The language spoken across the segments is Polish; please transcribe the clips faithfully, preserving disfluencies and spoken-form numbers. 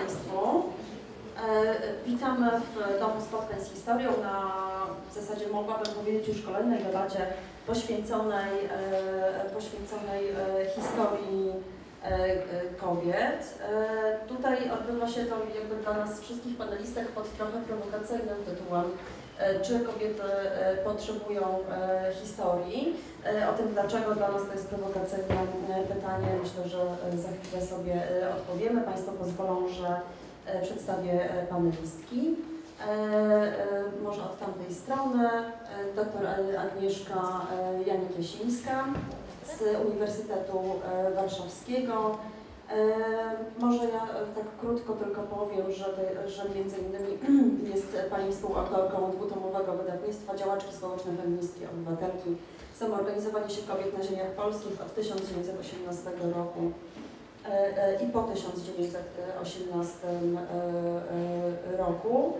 Państwu. Witamy w Domu Spotkań z Historią na w zasadzie mogłabym powiedzieć już kolejnej debacie poświęconej, poświęconej historii kobiet. Tutaj odbywa się to jakby dla nas wszystkich panelistek pod trochę prowokacyjnym tytułem czy kobiety potrzebują historii. O tym, dlaczego dla nas to jest prowokacyjne pytanie, myślę, że za chwilę sobie odpowiemy. Państwo pozwolą, że przedstawię panelistki. Może od tamtej strony dr Agnieszka Janik-Jasińska z Uniwersytetu Warszawskiego. Może ja tak krótko tylko powiem, że, te, że między innymi jest Pani współautorką dwutomowego wydawnictwa Działaczki społeczne, feministki, obywatelki, Samoorganizowanie się kobiet na ziemiach polskich od tysiąc dziewięćset osiemnastego roku i po tysiąc dziewięćset osiemnastym roku.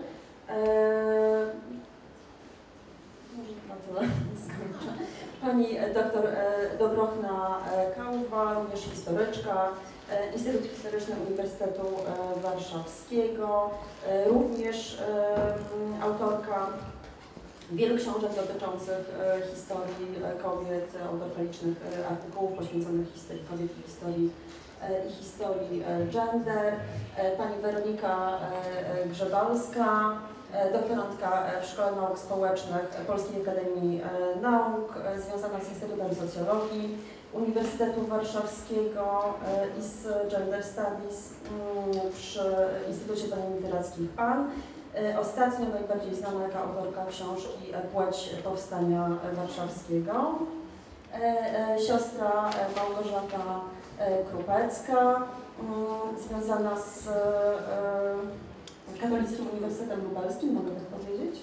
Może na tyle skończę. Pani doktor Dobrochna Kałuba, również historyczka, Instytut Historyczny Uniwersytetu Warszawskiego, również autorka wielu książek dotyczących historii kobiet, autorka licznych artykułów poświęconych historii kobiet i historii i historii gender, pani Weronika Grzebalska, doktorantka w Szkole Nauk Społecznych Polskiej Akademii Nauk, związana z Instytutem Socjologii Uniwersytetu Warszawskiego i z Gender Studies przy Instytucie Badań Literackich P A N. Ostatnio najbardziej znana jako autorka książki Płeć Powstania Warszawskiego. Siostra Małgorzata Krupecka, związana z Katolickim Uniwersytetem Lubelskim, mogę tak powiedzieć,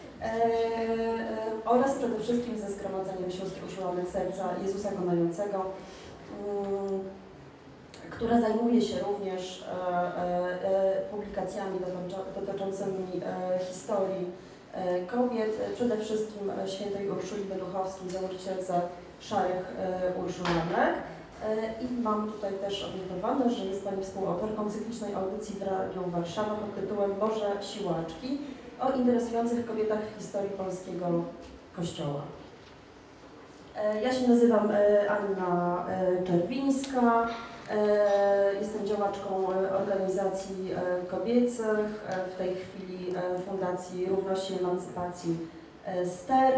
oraz przede wszystkim ze Zgromadzeniem Sióstr Użulanych Serca Jezusa Konającego, która zajmuje się również publikacjami dotyczącymi historii kobiet, przede wszystkim świętej Urszuli Beluchowskiej, założycielce Szarych Urszulanek. I mam tutaj też odnotowane, że jest Pani współautorką cyklicznej audycji w Radiu Warszawa pod tytułem Boże Siłaczki o interesujących kobietach w historii polskiego Kościoła. Ja się nazywam Anna Czerwińska, jestem działaczką organizacji kobiecych, w tej chwili Fundacji Równości i Emancypacji STER.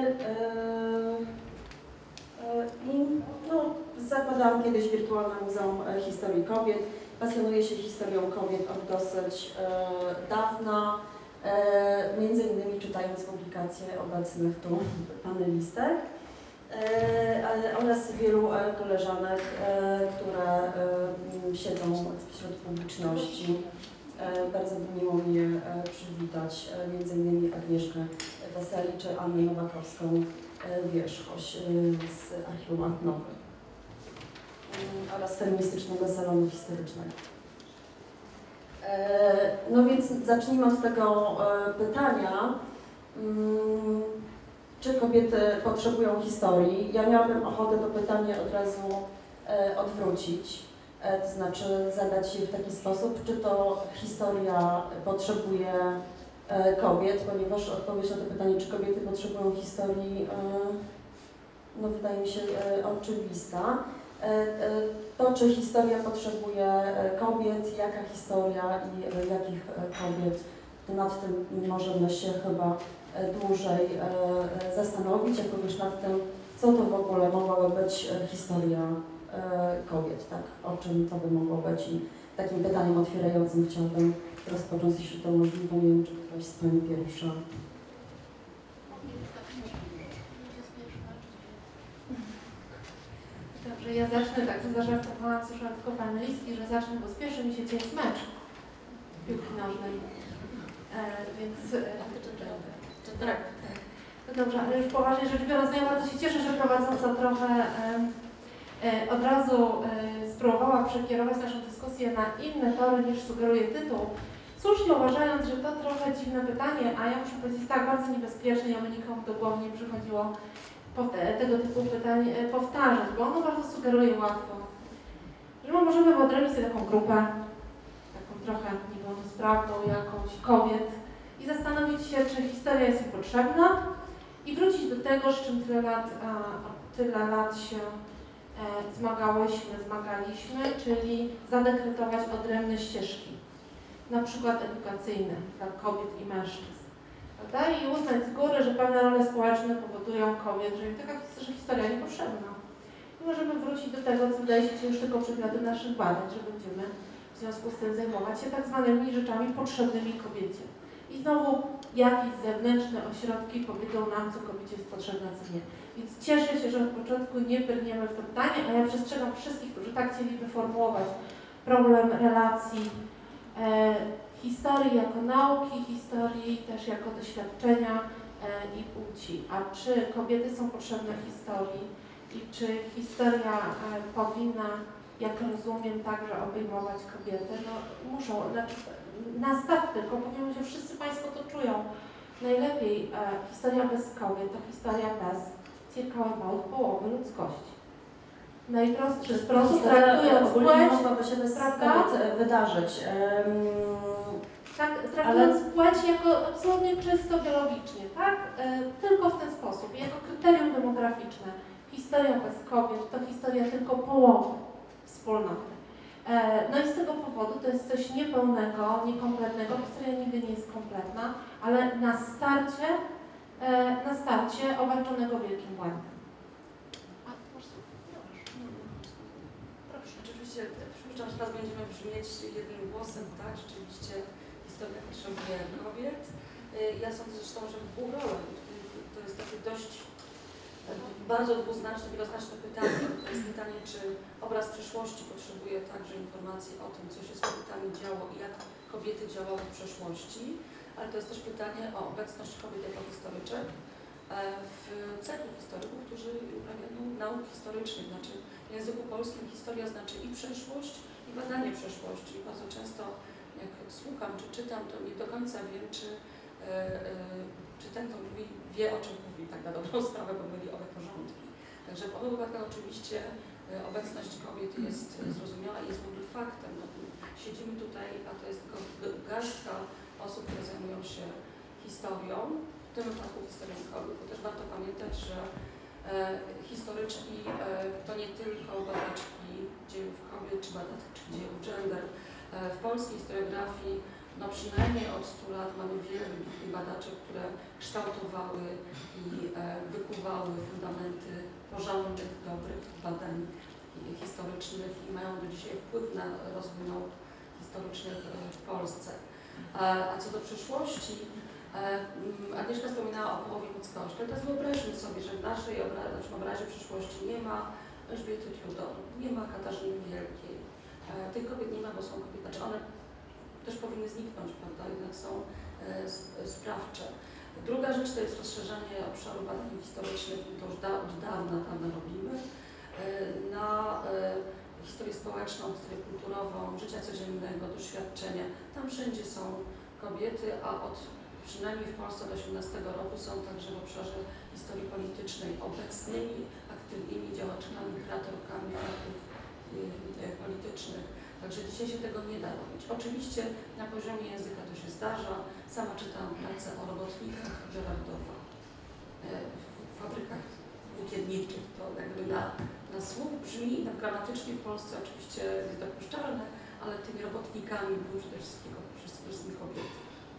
I no, zakładałam kiedyś Wirtualne Muzeum Historii Kobiet. Pasjonuję się historią kobiet od dosyć e, dawna, e, między innymi czytając publikacje obecnych tu panelistek e, oraz wielu koleżanek, e, które e, siedzą wśród publiczności. E, bardzo by miło mnie e, przywitać e, między innymi Agnieszkę Weseli czy Annę Nowakowską Wierzchoś z Archiwum Antnowy oraz Feministycznego Salonu Historycznego. No więc zacznijmy od tego pytania, czy kobiety potrzebują historii? Ja miałabym ochotę to pytanie od razu odwrócić, to znaczy zadać je w taki sposób, czy to historia potrzebuje kobiet, ponieważ odpowiedź na to pytanie, czy kobiety potrzebują historii, no wydaje mi się oczywista. To, czy historia potrzebuje kobiet, jaka historia i jakich kobiet, to nad tym możemy się chyba dłużej zastanowić, jak również nad tym, co to w ogóle mogłaby być historia kobiet, tak? O czym to by mogło być i takim pytaniem otwierającym chciałabym rozpocząć, jeśli to możliwe. Nie wiem, czy ktoś z Pani pierwsza. Dobrze, ja zacznę tak, to zażartowałam, słyszałam tylko panelistki, że zacznę, bo spieszy mi się dzień z mecz piłki nożnej. E, więc... E, tak, tak. No dobrze, ale już poważnie rzecz biorąc, ja bardzo się cieszę, że prowadząca trochę e, e, od razu e, spróbowała przekierować naszą dyskusję na inne tory niż sugeruje tytuł. Słusznie uważając, że to trochę dziwne pytanie, a ja muszę powiedzieć tak bardzo niebezpieczne i oby nikomu do głowy nie przychodziło tego typu pytań powtarzać, bo ono bardzo sugeruje łatwo, że my możemy wyodrębnić sobie taką grupę, taką trochę niepełnosprawną jakąś kobiet i zastanowić się, czy historia jest im potrzebna i wrócić do tego, z czym tyle lat, a, tyle lat się e, zmagałyśmy, zmagaliśmy, czyli zadekretować odrębne ścieżki, na przykład edukacyjne dla kobiet i mężczyzn. Prawda? I uznać z góry, że pewne role społeczne powodują kobiet, że im taka że historia niepotrzebna. I możemy wrócić do tego, co wydaje się już tylko przedmiotem naszych badań, że będziemy w związku z tym zajmować się tak zwanymi rzeczami potrzebnymi kobiecie. I znowu jakieś zewnętrzne ośrodki powiedzą nam, co kobiecie jest potrzebne, co nie. Więc cieszę się, że od początku nie brniemy w to pytanie, a ja przestrzegam wszystkich, którzy tak chcieliby formułować problem relacji e, historii jako nauki, historii też jako doświadczenia e, i płci. A czy kobiety są potrzebne historii i czy historia e, powinna, jak rozumiem, także obejmować kobiety? No muszą, znaczy, na start tylko powiem, że wszyscy Państwo to czują. Najlepiej e, historia bez kobiet to historia bez circa about połowy ludzkości. Najprostszy sposób, traktując płeć, mogłaby się bez kobiet wydarzyć. Um, tak, traktując ale... płeć jako absolutnie czysto biologicznie, tak? E, tylko w ten sposób, jako kryterium demograficzne. Historia bez kobiet to historia tylko połowy wspólnoty. No i z tego powodu to jest coś niepełnego, niekompletnego, historia nigdy nie jest kompletna, ale na starcie, na starcie obarczonego wielkim błędem. Proszę. Oczywiście, przypuszczam, że teraz będziemy brzmieć jednym głosem, tak? Rzeczywiście historia potrzebuje kobiet. Ja sądzę zresztą, że w dwóch rolach. To jest takie dość bardzo dwuznaczne, wieloznaczne pytanie. To jest pytanie, czy obraz przyszłości potrzebuje także informacji o tym, co się z kobietami działo i jak kobiety działały w przeszłości, ale to jest też pytanie o obecność kobiet jako historyczek w cechach historyków, którzy uprawiają nauk historycznych. Znaczy w języku polskim historia znaczy i przeszłość, i badanie przeszłości. I bardzo często jak słucham czy czytam, to nie do końca wiem, czy czy ten, kto mówi, wie, o czym mówi, tak na dobrą sprawę, bo myli owe porządki. Także w obu wypadkach oczywiście obecność kobiet jest zrozumiała i jest w ogóle faktem. No, siedzimy tutaj, a to jest tylko garstka osób, które zajmują się historią, w tym wypadku historią kobiet. Bo też warto pamiętać, że e, historyczki e, to nie tylko badaczki dziejów kobiet, czy badaczki dziejów gender. E, w polskiej historiografii no przynajmniej od stu lat mamy wiele wybitnych badaczy, które kształtowały i e, wykuwały fundamenty porządnych, dobrych badań historycznych i mają do dzisiaj wpływ na rozwój nauk historycznych w Polsce. E, a co do przyszłości, e, Agnieszka wspominała o połowie ludzkości. Teraz wyobraźmy sobie, że w naszej obra naszym obrazie przyszłości nie ma Elżbiety Tudor, nie ma Katarzyny Wielkiej. E, tych kobiet nie ma, bo są kobiety, znaczy one też powinny zniknąć, prawda? Jednak są e, sprawcze. Druga rzecz to jest rozszerzenie obszaru badań historycznych, to już da, od dawna, dawno robimy, e, na e, historię społeczną, historię kulturową, życia codziennego, doświadczenia. Tam wszędzie są kobiety, a od przynajmniej w Polsce od osiemnastego roku są także w obszarze historii politycznej obecnymi, aktywnymi działaczkami, kreatorkami faktów y, y, politycznych. Także dzisiaj się tego nie da robić. Oczywiście na poziomie języka to się zdarza. Sama czytam pracę o robotnikach Gerardowa w fabrykach włókienniczych. To jakby na, na słuch brzmi, na gramatycznie w Polsce oczywiście jest dopuszczalne, ale tymi robotnikami były przede wszystkim, przede wszystkim kobiety.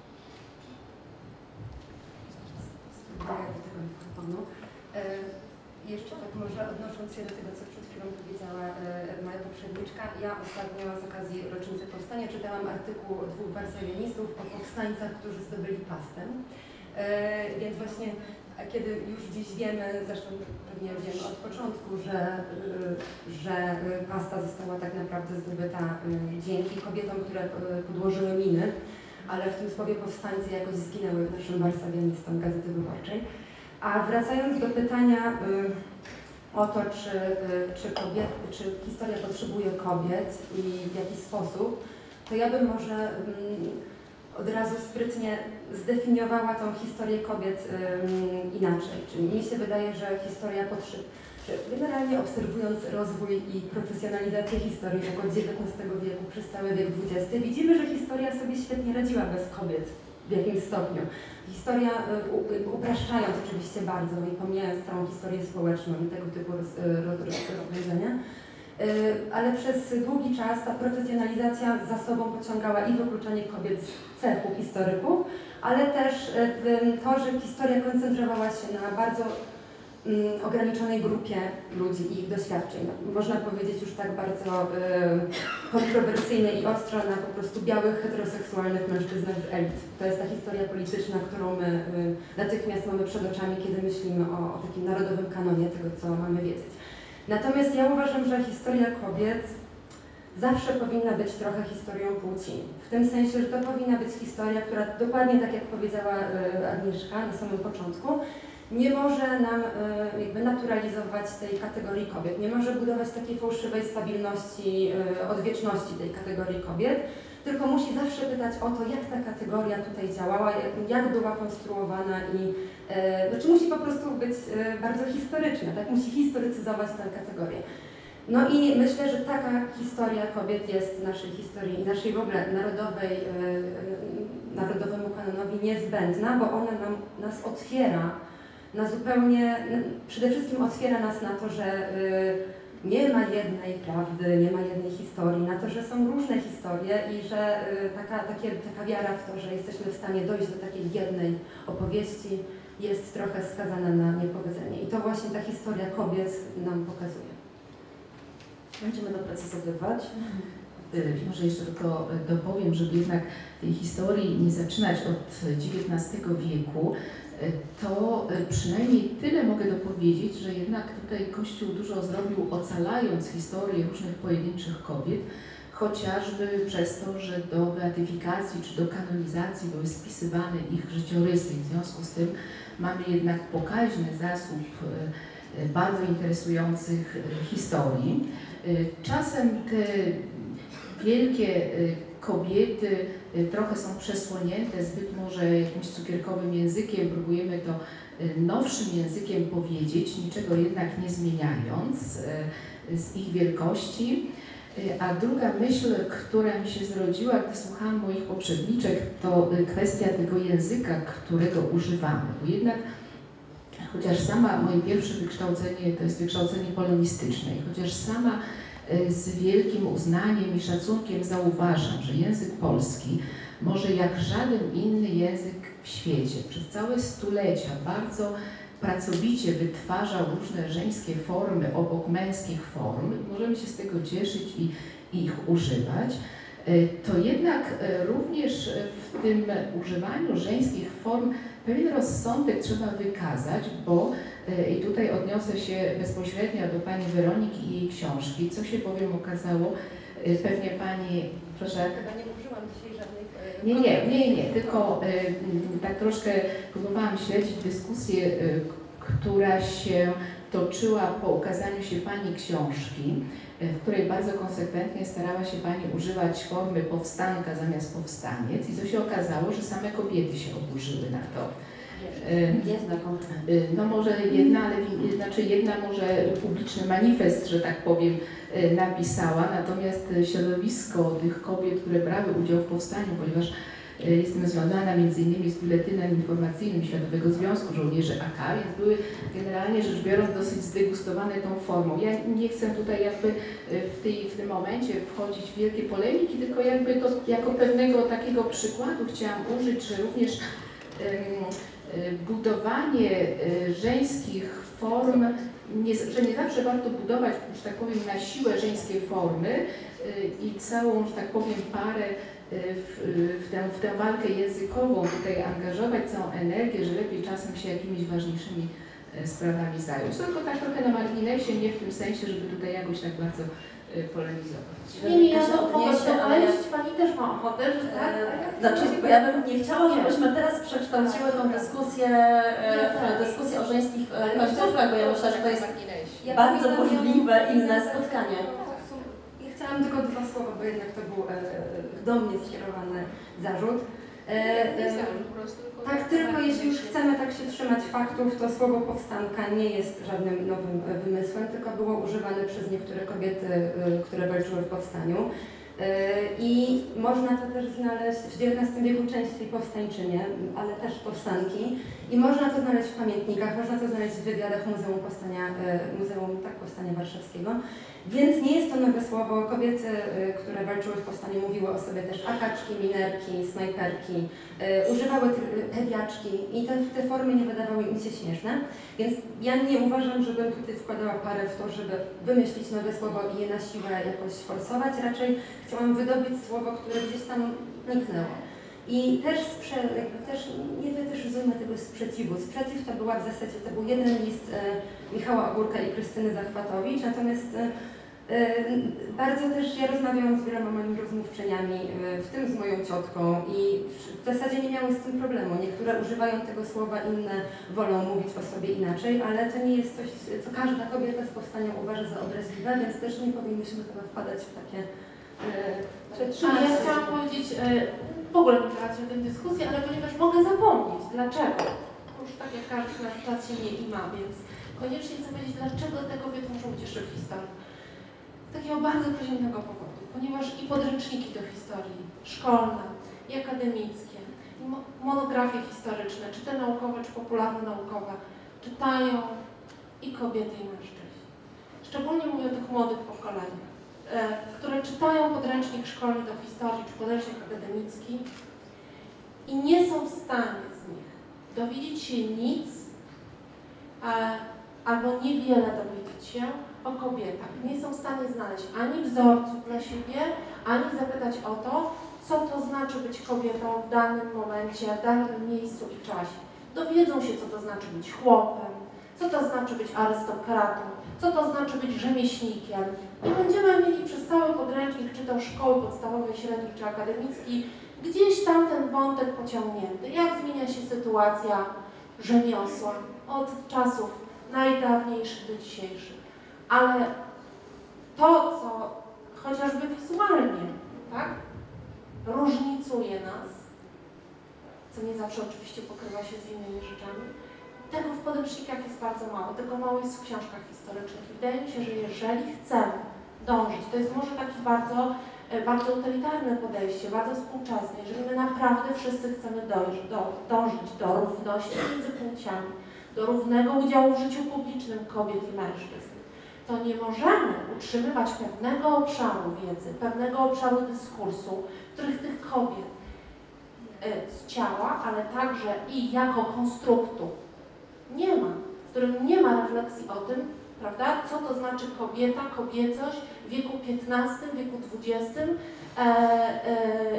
Dziękuję do tego mikrofonu. Jeszcze tak może odnosząc się do tego, co przed chwilą powiedziała e, moja poprzedniczka, ja ostatnio z okazji rocznicy powstania czytałam artykuł dwóch warszawianistów o powstańcach, którzy zdobyli pastę. E, więc właśnie, kiedy już dziś wiemy, zresztą pewnie wiemy od początku, że, e, że pasta została tak naprawdę zdobyta e, dzięki kobietom, które e, podłożyły miny, ale w tym słowie powstańcy jakoś zginęły naszym warszawianistom Gazety Wyborczej. A wracając do pytania y, o to, czy, y, czy, kobiet, czy historia potrzebuje kobiet i w jaki sposób, to ja bym może y, od razu sprytnie zdefiniowała tą historię kobiet um, inaczej. Czyli mi się wydaje, że historia potrzebuje, że generalnie obserwując rozwój i profesjonalizację historii od dziewiętnastego wieku przez cały wiek dwudziesty, widzimy, że historia sobie świetnie radziła bez kobiet w jakimś stopniu. Historia, upraszczając oczywiście bardzo i pomijając całą historię społeczną i tego typu rozwiązania, ale przez długi czas ta profesjonalizacja za sobą pociągała i wykluczanie kobiet z cechu historyków, ale też to, że historia koncentrowała się na bardzo ograniczonej grupie ludzi i ich doświadczeń. Można powiedzieć już tak bardzo y, kontrowersyjnie i ostro na po prostu białych, heteroseksualnych mężczyznach z elit. To jest ta historia polityczna, którą my y, natychmiast mamy przed oczami, kiedy myślimy o, o takim narodowym kanonie tego, co mamy wiedzieć. Natomiast ja uważam, że historia kobiet zawsze powinna być trochę historią płci. W tym sensie, że to powinna być historia, która dokładnie tak jak powiedziała y, Agnieszka na samym początku, nie może nam y, jakby naturalizować tej kategorii kobiet, nie może budować takiej fałszywej stabilności, y, odwieczności tej kategorii kobiet, tylko musi zawsze pytać o to, jak ta kategoria tutaj działała, jak, jak była konstruowana i y, znaczy musi po prostu być y, bardzo historyczna, tak? Musi historycyzować tę kategorię. No i myślę, że taka historia kobiet jest w naszej historii i naszej w ogóle narodowej, y, narodowemu kanonowi niezbędna, bo ona nam, nas otwiera na zupełnie, przede wszystkim otwiera nas na to, że y, nie ma jednej prawdy, nie ma jednej historii, na to, że są różne historie i że y, taka, takie, taka wiara w to, że jesteśmy w stanie dojść do takiej jednej opowieści jest trochę skazana na niepowiedzenie. I to właśnie ta historia kobiet nam pokazuje. Będziemy doprecyzowywać. Może jeszcze tylko dopowiem, żeby jednak tej historii nie zaczynać od dziewiętnastego wieku, to przynajmniej tyle mogę dopowiedzieć, że jednak tutaj Kościół dużo zrobił, ocalając historię różnych pojedynczych kobiet, chociażby przez to, że do beatyfikacji czy do kanonizacji były spisywane ich życiorysy. W związku z tym mamy jednak pokaźny zasób bardzo interesujących historii. Czasem te wielkie kobiety trochę są przesłonięte zbyt może jakimś cukierkowym językiem, próbujemy to nowszym językiem powiedzieć, niczego jednak nie zmieniając z ich wielkości. A druga myśl, która mi się zrodziła, gdy słuchałam moich poprzedniczek, to kwestia tego języka, którego używamy. Bo jednak, chociaż sama, moje pierwsze wykształcenie to jest wykształcenie polonistyczne, i chociaż sama z wielkim uznaniem i szacunkiem zauważam, że język polski może jak żaden inny język w świecie przez całe stulecia bardzo pracowicie wytwarzał różne żeńskie formy obok męskich form i możemy się z tego cieszyć i, i ich używać, to jednak również w tym używaniu żeńskich form pewien rozsądek trzeba wykazać, bo i tutaj odniosę się bezpośrednio do Pani Weroniki i jej książki, co się bowiem okazało, pewnie Pani, proszę. Chyba nie użyłam dzisiaj żadnych... Nie, nie, nie, nie, tylko tak troszkę próbowałam śledzić dyskusję, która się toczyła po ukazaniu się Pani książki, w której bardzo konsekwentnie starała się Pani używać formy powstanka zamiast powstaniec i co się okazało, że same kobiety się oburzyły na to. Jest na No może jedna, ale znaczy jedna może publiczny manifest, że tak powiem, napisała, natomiast środowisko tych kobiet, które brały udział w powstaniu, ponieważ jestem związana między innymi z biuletynem informacyjnym Światowego Związku Żołnierzy A K, więc były generalnie rzecz biorąc dosyć zdegustowane tą formą. Ja nie chcę tutaj jakby w, tej, w tym momencie wchodzić w wielkie polemiki, tylko jakby to jako pewnego takiego przykładu chciałam użyć, że również um, budowanie żeńskich form, nie, że nie zawsze warto budować, że tak powiem, na siłę żeńskie formy i całą, że tak powiem, parę w, w, tę, w tę walkę językową tutaj angażować całą energię, że lepiej czasem się jakimiś ważniejszymi sprawami zająć. Tylko tak trochę na marginesie, nie w tym sensie, żeby tutaj jakoś tak bardzo polemizować. Nie, nie, ja to mogę, ale jeśli Pani też ma ochotę, że tak? E, znaczy, bo ja bym nie chciała, żebyśmy teraz przekształciły tą dyskusję w dyskusję o żeńskich końcówkach, bo ja myślę, że to jest bardzo możliwe inne spotkanie. Ja chciałam tylko dwa słowa, bo jednak to był do mnie skierowany zarzut. Tak, tylko jeśli już chcemy tak się trzymać faktów, to słowo powstanka nie jest żadnym nowym wymysłem, tylko było używane przez niektóre kobiety, które walczyły w powstaniu. I można to też znaleźć w dziewiętnastym wieku częściej powstańczynie, ale też powstanki. I można to znaleźć w pamiętnikach, można to znaleźć w wywiadach Muzeum Powstania, Muzeum tak, Powstania Warszawskiego. Więc nie jest to nowe słowo. Kobiety, które walczyły w powstaniu, mówiły o sobie też akaczki, minerki, snajperki, używały pediaczki i te, te formy nie wydawały im się śmieszne. Więc ja nie uważam, żebym tutaj wkładała parę w to, żeby wymyślić nowe słowo i je na siłę jakoś forsować. Raczej chciałam wydobyć słowo, które gdzieś tam zniknęło. I też, sprze, jakby też nie wytyszujmy tego sprzeciwu. Sprzeciw to była w zasadzie, to był jeden list e, Michała Ogórka i Krystyny Zachwatowicz, natomiast e, bardzo też ja rozmawiałam z wieloma moimi rozmówczyniami, e, w tym z moją ciotką i w zasadzie nie miały z tym problemu. Niektóre używają tego słowa, inne wolą mówić o sobie inaczej, ale to nie jest coś, co każda kobieta z powstania uważa za obraźliwe, więc też nie powinnyśmy chyba wpadać w takie e, A ja chciałam powiedzieć, e, w ogóle nie brać w tej dyskusji, ale ponieważ mogę zapomnieć, dlaczego. Już tak jak każdy z nas czas się nie ima, więc koniecznie chcę powiedzieć, dlaczego te kobiety muszą być jeszcze w historii. Z takiego bardzo proziemnego powodu, ponieważ i podręczniki do historii, szkolne, i akademickie, i mo monografie historyczne, czy te naukowe, czy popularno-naukowe, czytają i kobiety, i mężczyźni. Szczególnie mówię o tych młodych pokoleniach, które czytają podręcznik szkolny do historii czy podręcznik akademicki i nie są w stanie z nich dowiedzieć się nic albo niewiele dowiedzieć się o kobietach. Nie są w stanie znaleźć ani wzorców dla siebie, ani zapytać o to, co to znaczy być kobietą w danym momencie, w danym miejscu i czasie. Dowiedzą się, co to znaczy być chłopem, co to znaczy być arystokratą, co to znaczy być rzemieślnikiem. I będziemy mieli przez cały podręcznik, czy to szkoły podstawowej, średniej, czy akademickiej, gdzieś tam ten wątek pociągnięty. Jak zmienia się sytuacja rzemiosła od czasów najdawniejszych do dzisiejszych. Ale to, co chociażby wizualnie, tak, różnicuje nas, co nie zawsze oczywiście pokrywa się z innymi rzeczami, tego w podręcznikach jest bardzo mało, tego mało jest w książkach historycznych. Wydaje mi się, że jeżeli chcemy dążyć, to jest może takie bardzo, bardzo utylitarne podejście, bardzo współczesne, jeżeli my naprawdę wszyscy chcemy dążyć do, dążyć do równości między płciami, do równego udziału w życiu publicznym kobiet i mężczyzn, to nie możemy utrzymywać pewnego obszaru wiedzy, pewnego obszaru dyskursu, w których tych kobiet z ciała, ale także i jako konstruktu nie ma, w którym nie ma refleksji o tym, prawda, co to znaczy kobieta, kobiecość w wieku piętnastym, wieku dwudziestym, e, e,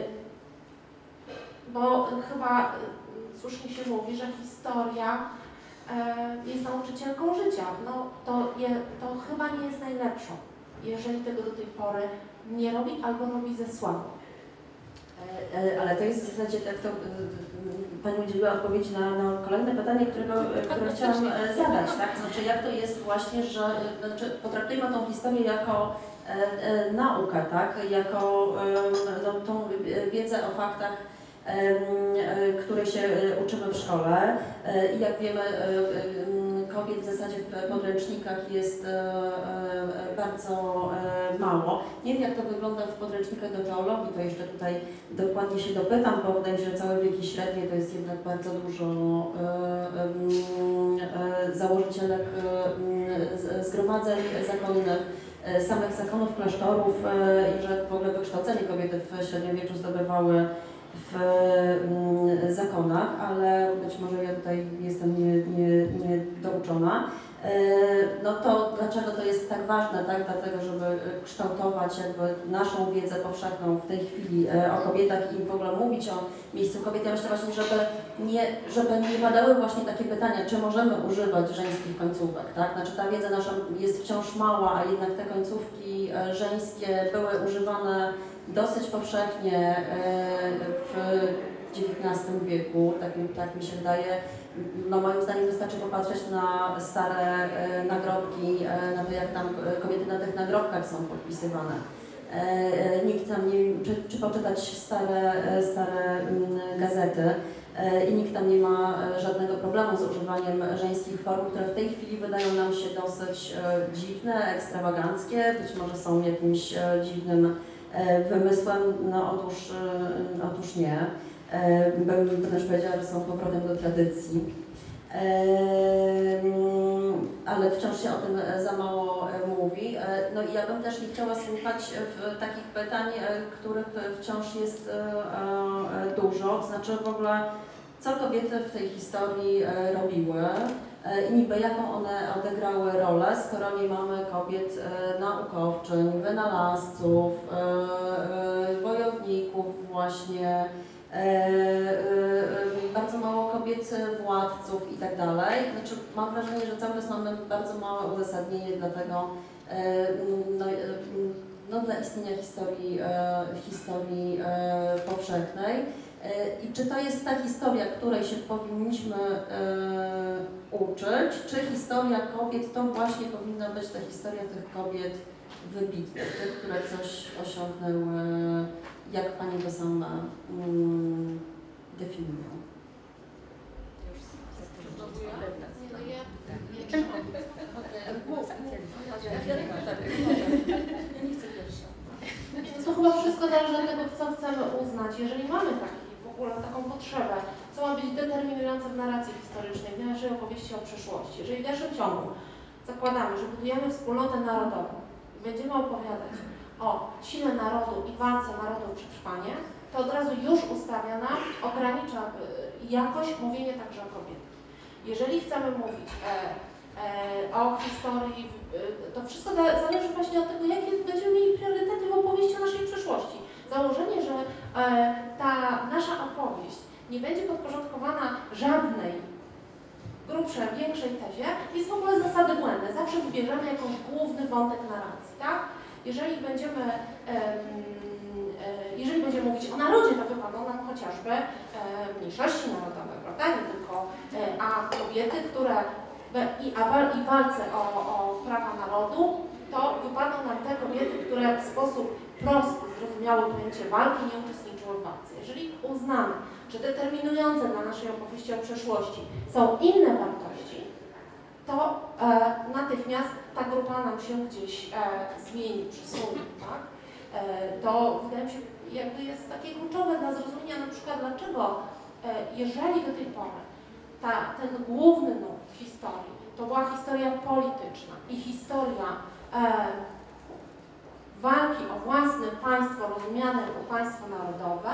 bo chyba e, słusznie się mówi, że historia e, jest nauczycielką życia. No to, je, to chyba nie jest najlepszą, jeżeli tego do tej pory nie robi albo robi ze słabą. Ale to jest w zasadzie tak, to Pani udzieliła odpowiedzi na, na kolejne pytanie, którego, które chciałam zadać, tak? Znaczy jak to jest właśnie, że znaczy, potraktujmy tą historię jako e, e, naukę, tak? Jako e, no, tą wiedzę o faktach, e, e, której się uczymy w szkole e, i jak wiemy, e, kobiet w zasadzie w podręcznikach jest e, e, bardzo e, mało. Nie wiem, jak to wygląda w podręcznikach do teologii, to jeszcze tutaj dokładnie się dopytam, bo wydaje mi się, że całe wieki średnie to jest jednak bardzo dużo e, e, założycielek e, zgromadzeń zakonnych, e, samych zakonów, klasztorów e, i że w ogóle wykształcenie kobiety w średniowieczu zdobywały w mm, zakonach, ale być może ja tutaj jestem niedouczona. Nie, nie no to dlaczego to jest tak ważne, tak? Dlatego, żeby kształtować jakby naszą wiedzę powszechną w tej chwili o kobietach i w ogóle mówić o miejscu kobiet. Ja myślę właśnie, żeby nie, żeby nie padały właśnie takie pytania, czy możemy używać żeńskich końcówek, tak? Znaczy ta wiedza nasza jest wciąż mała, a jednak te końcówki żeńskie były używane dosyć powszechnie w dziewiętnastym wieku, tak, tak mi się wydaje. No moim zdaniem wystarczy popatrzeć na stare nagrobki, na to jak tam kobiety na tych nagrobkach są podpisywane. nikt tam nie, czy, czy poczytać stare, stare gazety i nikt tam nie ma żadnego problemu z używaniem żeńskich form, które w tej chwili wydają nam się dosyć dziwne, ekstrawaganckie, być może są jakimś dziwnym wymysłem, no otóż, otóż nie. Bym wręcz powiedziała, że są powrotem do tradycji. Ale wciąż się o tym za mało mówi. No i ja bym też nie chciała słuchać w takich pytań, których wciąż jest dużo. To znaczy w ogóle, co kobiety w tej historii robiły i niby jaką one odegrały rolę, skoro nie mamy kobiet naukowczyń, wynalazców, wojowników właśnie, bardzo mało kobiet władców i tak dalej. Znaczy, mam wrażenie, że cały czas mamy bardzo małe uzasadnienie dla tego, no, no, dla istnienia historii, historii powszechnej. I czy to jest ta historia, której się powinniśmy uczyć, czy historia kobiet to właśnie powinna być ta historia tych kobiet wybitnych, tych, które coś osiągnęły, jak Pani to sama um, definiują? To chyba wszystko zależy od tego, co chcemy uznać. Jeżeli mamy taki, w ogóle taką potrzebę, co ma być determinujące w narracji historycznej, w naszej opowieści o przeszłości, jeżeli w dalszym ciągu zakładamy, że budujemy wspólnotę narodową i będziemy opowiadać o sile narodu i walce narodu o przetrwanie, to od razu już ustawia nam, ogranicza jakość mówienia także o kobietach. Jeżeli chcemy mówić e, e, o historii, e, to wszystko zależy właśnie od tego, jakie będziemy mieli priorytety w opowieści o naszej przeszłości. Założenie, że e, ta nasza opowieść nie będzie podporządkowana żadnej grubszej, większej tezie, jest w ogóle zasady błędne. Zawsze wybierzemy jakiś główny wątek narracji, tak? Jeżeli będziemy, jeżeli będziemy mówić o narodzie, to wypadną nam chociażby mniejszości narodowe, prawda? Nie tylko, a kobiety, które i, a, i walce o, o prawa narodu, to wypadną nam te kobiety, które w sposób prosty, zrozumiały pojęcie walki nie uczestniczyły w walce. Jeżeli uznamy, że determinujące dla naszej opowieści o przeszłości są inne wartości, to e, natychmiast ta grupa nam się gdzieś e, zmieni, przesunie, tak? E, to wydaje mi się, jakby jest takie kluczowe dla zrozumienia na przykład dlaczego, e, jeżeli do tej pory ta, ten główny nurt historii to była historia polityczna i historia e, walki o własne państwo rozumiane jako państwo narodowe,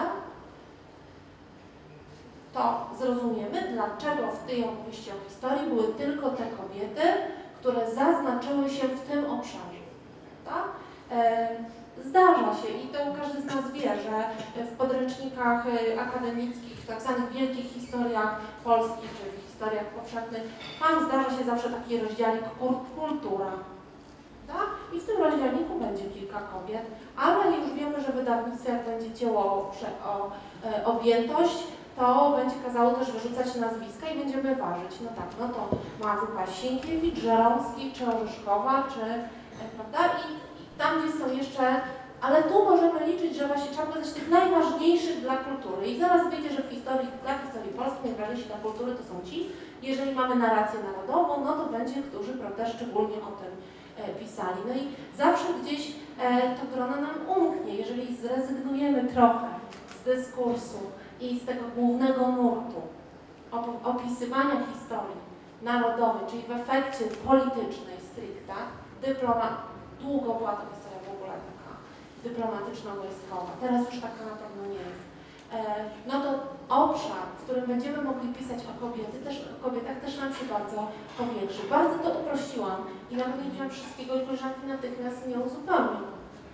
to zrozumiemy, dlaczego w tej opowieści o historii były tylko te kobiety, które zaznaczyły się w tym obszarze. Tak? E, zdarza się i to każdy z nas wie, że w podręcznikach akademickich, w tak zwanych wielkich historiach polskich czy w historiach powszechnych, tam zdarza się zawsze taki rozdziałik kultura. Tak? I w tym rozdziałniku będzie kilka kobiet, ale już wiemy, że wydawnictwo, jak będzie cięło o, o e, objętość, to będzie kazało też wyrzucać nazwiska i będziemy ważyć. No tak, no to Mazupa Sienkiewicz, Żeromski, czy Orzeszkowa, czy, e, prawda? I, I tam, gdzie są jeszcze, ale tu możemy liczyć, że właśnie trzeba powiedzieć tych najważniejszych dla kultury. I zaraz wyjdzie, że w historii, dla historii polskiej najważniejsi dla kultury to są ci, jeżeli mamy narrację narodową, no to będzie, którzy, prawda, szczególnie o tym e, pisali. No i zawsze gdzieś e, to grono nam umknie, jeżeli zrezygnujemy trochę z dyskursu i z tego głównego nurtu opisywania historii narodowej, czyli w efekcie politycznej stricte, dyploma, długo była to historia w ogóle taka dyplomatyczno-wojskowa, teraz już taka na pewno nie jest. E, no to obszar, w którym będziemy mogli pisać o kobiety, też, o kobietach też nam się bardzo powiększy. Bardzo to uprościłam i nawet nie wziąłem wszystkiego i koleżanki natychmiast nie uzupełnią.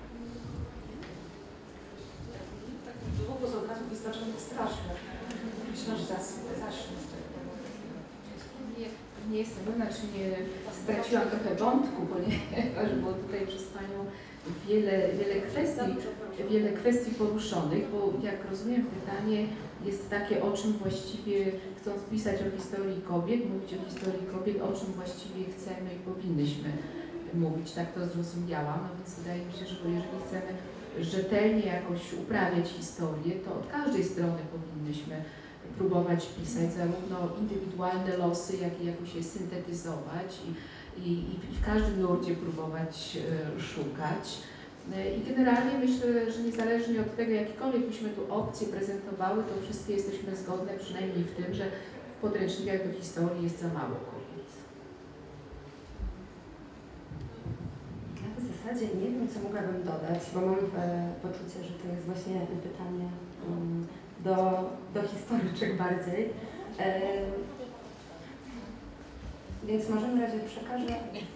Długo z okazji wystarczająco straszne. Myślę, że zacznę z tego. Nie, nie jestem pewna, czy nie straciłam trochę wątku, ponieważ było tutaj przez Panią wiele, wiele kwestii, wiele kwestii poruszonych, bo jak rozumiem pytanie jest takie, o czym właściwie, chcąc pisać o historii kobiet, mówić o historii kobiet, o czym właściwie chcemy i powinnyśmy mówić, tak to zrozumiałam, no więc wydaje mi się, że jeżeli chcemy rzetelnie jakoś uprawiać historię, to od każdej strony powinnyśmy próbować pisać zarówno indywidualne losy, jak i jakoś je syntetyzować i, i, i w każdym nurcie próbować e, szukać. E, I generalnie myślę, że niezależnie od tego, jakiekolwiek byśmy tu opcje prezentowały, to wszyscy jesteśmy zgodne przynajmniej w tym, że w podręcznikach do historii jest za mało kobiet. Ja w zasadzie nie wiem, co mogłabym dodać, bo mam e, poczucie, że to jest właśnie pytanie um, do, do historyczek bardziej. E, więc może w razie przekażę.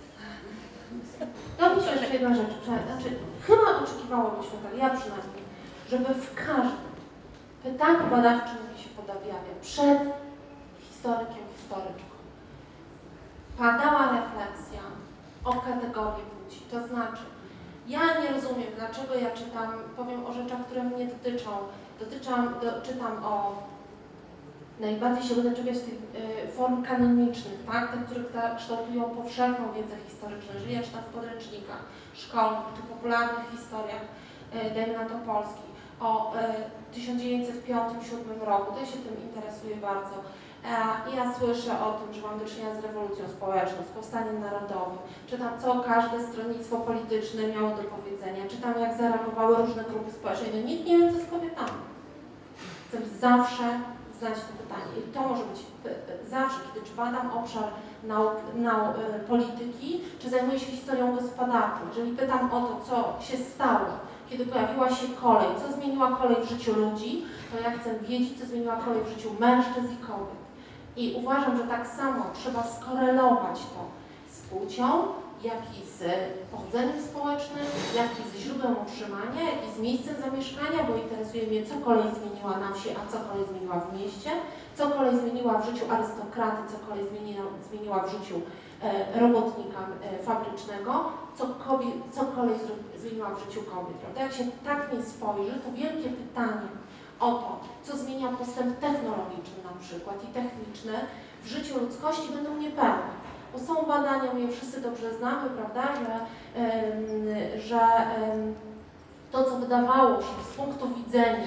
Ja myślę, że jeszcze jedna rzecz, znaczy chyba oczekiwałoby się tak, ja przynajmniej, żeby w każdym pytaniu badawczym, jakie się pojawia przed historykiem, historyczką, padała refleksja o kategorii płci. To znaczy, ja nie rozumiem, dlaczego ja czytam, powiem o rzeczach, które mnie dotyczą, dotyczam, do, czytam o, najbardziej się będę czepiać tych y, form kanonicznych, tak? Te, które ta, kształtują powszechną wiedzę historyczną. Jeżeli ja czytam w podręcznikach szkolnych czy popularnych historiach, y, dajmy na to Polski, o y, tysiąc dziewięćset piątym do siódmym roku, to ja się tym interesuję bardzo. I ja słyszę o tym, że mam do czynienia z rewolucją społeczną, z powstaniem narodowym. Czytam, co każde stronnictwo polityczne miało do powiedzenia. Czytam, jak zareagowały różne grupy społeczne. No nikt nie wie, co z kobietami. Chcę zawsze znać to pytanie. I to może być zawsze, kiedy czy badam obszar nauk, nauk, polityki, czy zajmuję się historią gospodarczą. Jeżeli pytam o to, co się stało, kiedy pojawiła się kolej, co zmieniła kolej w życiu ludzi, to ja chcę wiedzieć, co zmieniła kolej w życiu mężczyzn i kobiet. I uważam, że tak samo trzeba skorelować to z płcią, jak i z pochodzeniem społecznym, jak i z źródłem utrzymania, jak i z miejscem zamieszkania, bo interesuje mnie, co kolej zmieniła na wsi, a co kolej zmieniła w mieście, co kolej zmieniła w życiu arystokraty, co kolej zmieniła, zmieniła w życiu e, robotnika e, fabrycznego, co, kobiet, co kolej zmieniła w życiu kobiet. Prawda? Jak się tak nie spojrzy, to wielkie pytanie o to, co zmienia postęp technologiczny na przykład i techniczny w życiu ludzkości, będą niepełne. Bo są badania, my je wszyscy dobrze znamy, prawda, że, ym, że ym, to, co wydawało się z punktu widzenia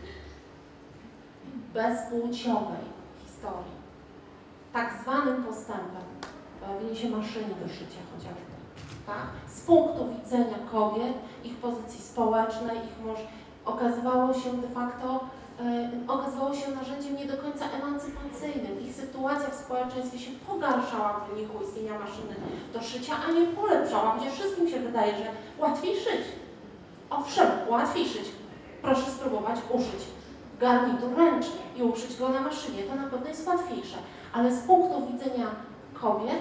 bezpłciowej historii, tak zwanym postępem, pojawienie się maszyny do szycia chociażby, tak, z punktu widzenia kobiet, ich pozycji społecznej, ich moż okazywało się de facto Yy, okazywało się narzędziem nie do końca emancypacyjnym. Ich sytuacja w społeczeństwie się pogarszała w wyniku istnienia maszyny do szycia, a nie polepszała, gdzie wszystkim się wydaje, że łatwiej szyć. Owszem, łatwiej szyć. Proszę spróbować uszyć garnitur ręcznie i uszyć go na maszynie. To na pewno jest łatwiejsze. Ale z punktu widzenia kobiet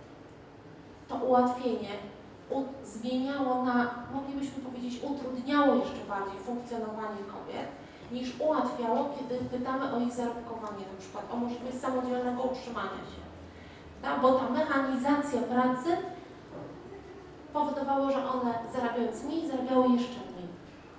to ułatwienie zmieniało na, moglibyśmy powiedzieć, utrudniało jeszcze bardziej funkcjonowanie kobiet, niż ułatwiało, kiedy pytamy o ich zarobkowanie, na przykład o możliwość samodzielnego utrzymania się. Tak? Bo ta mechanizacja pracy powodowała, że one zarabiając mniej, zarabiały jeszcze mniej.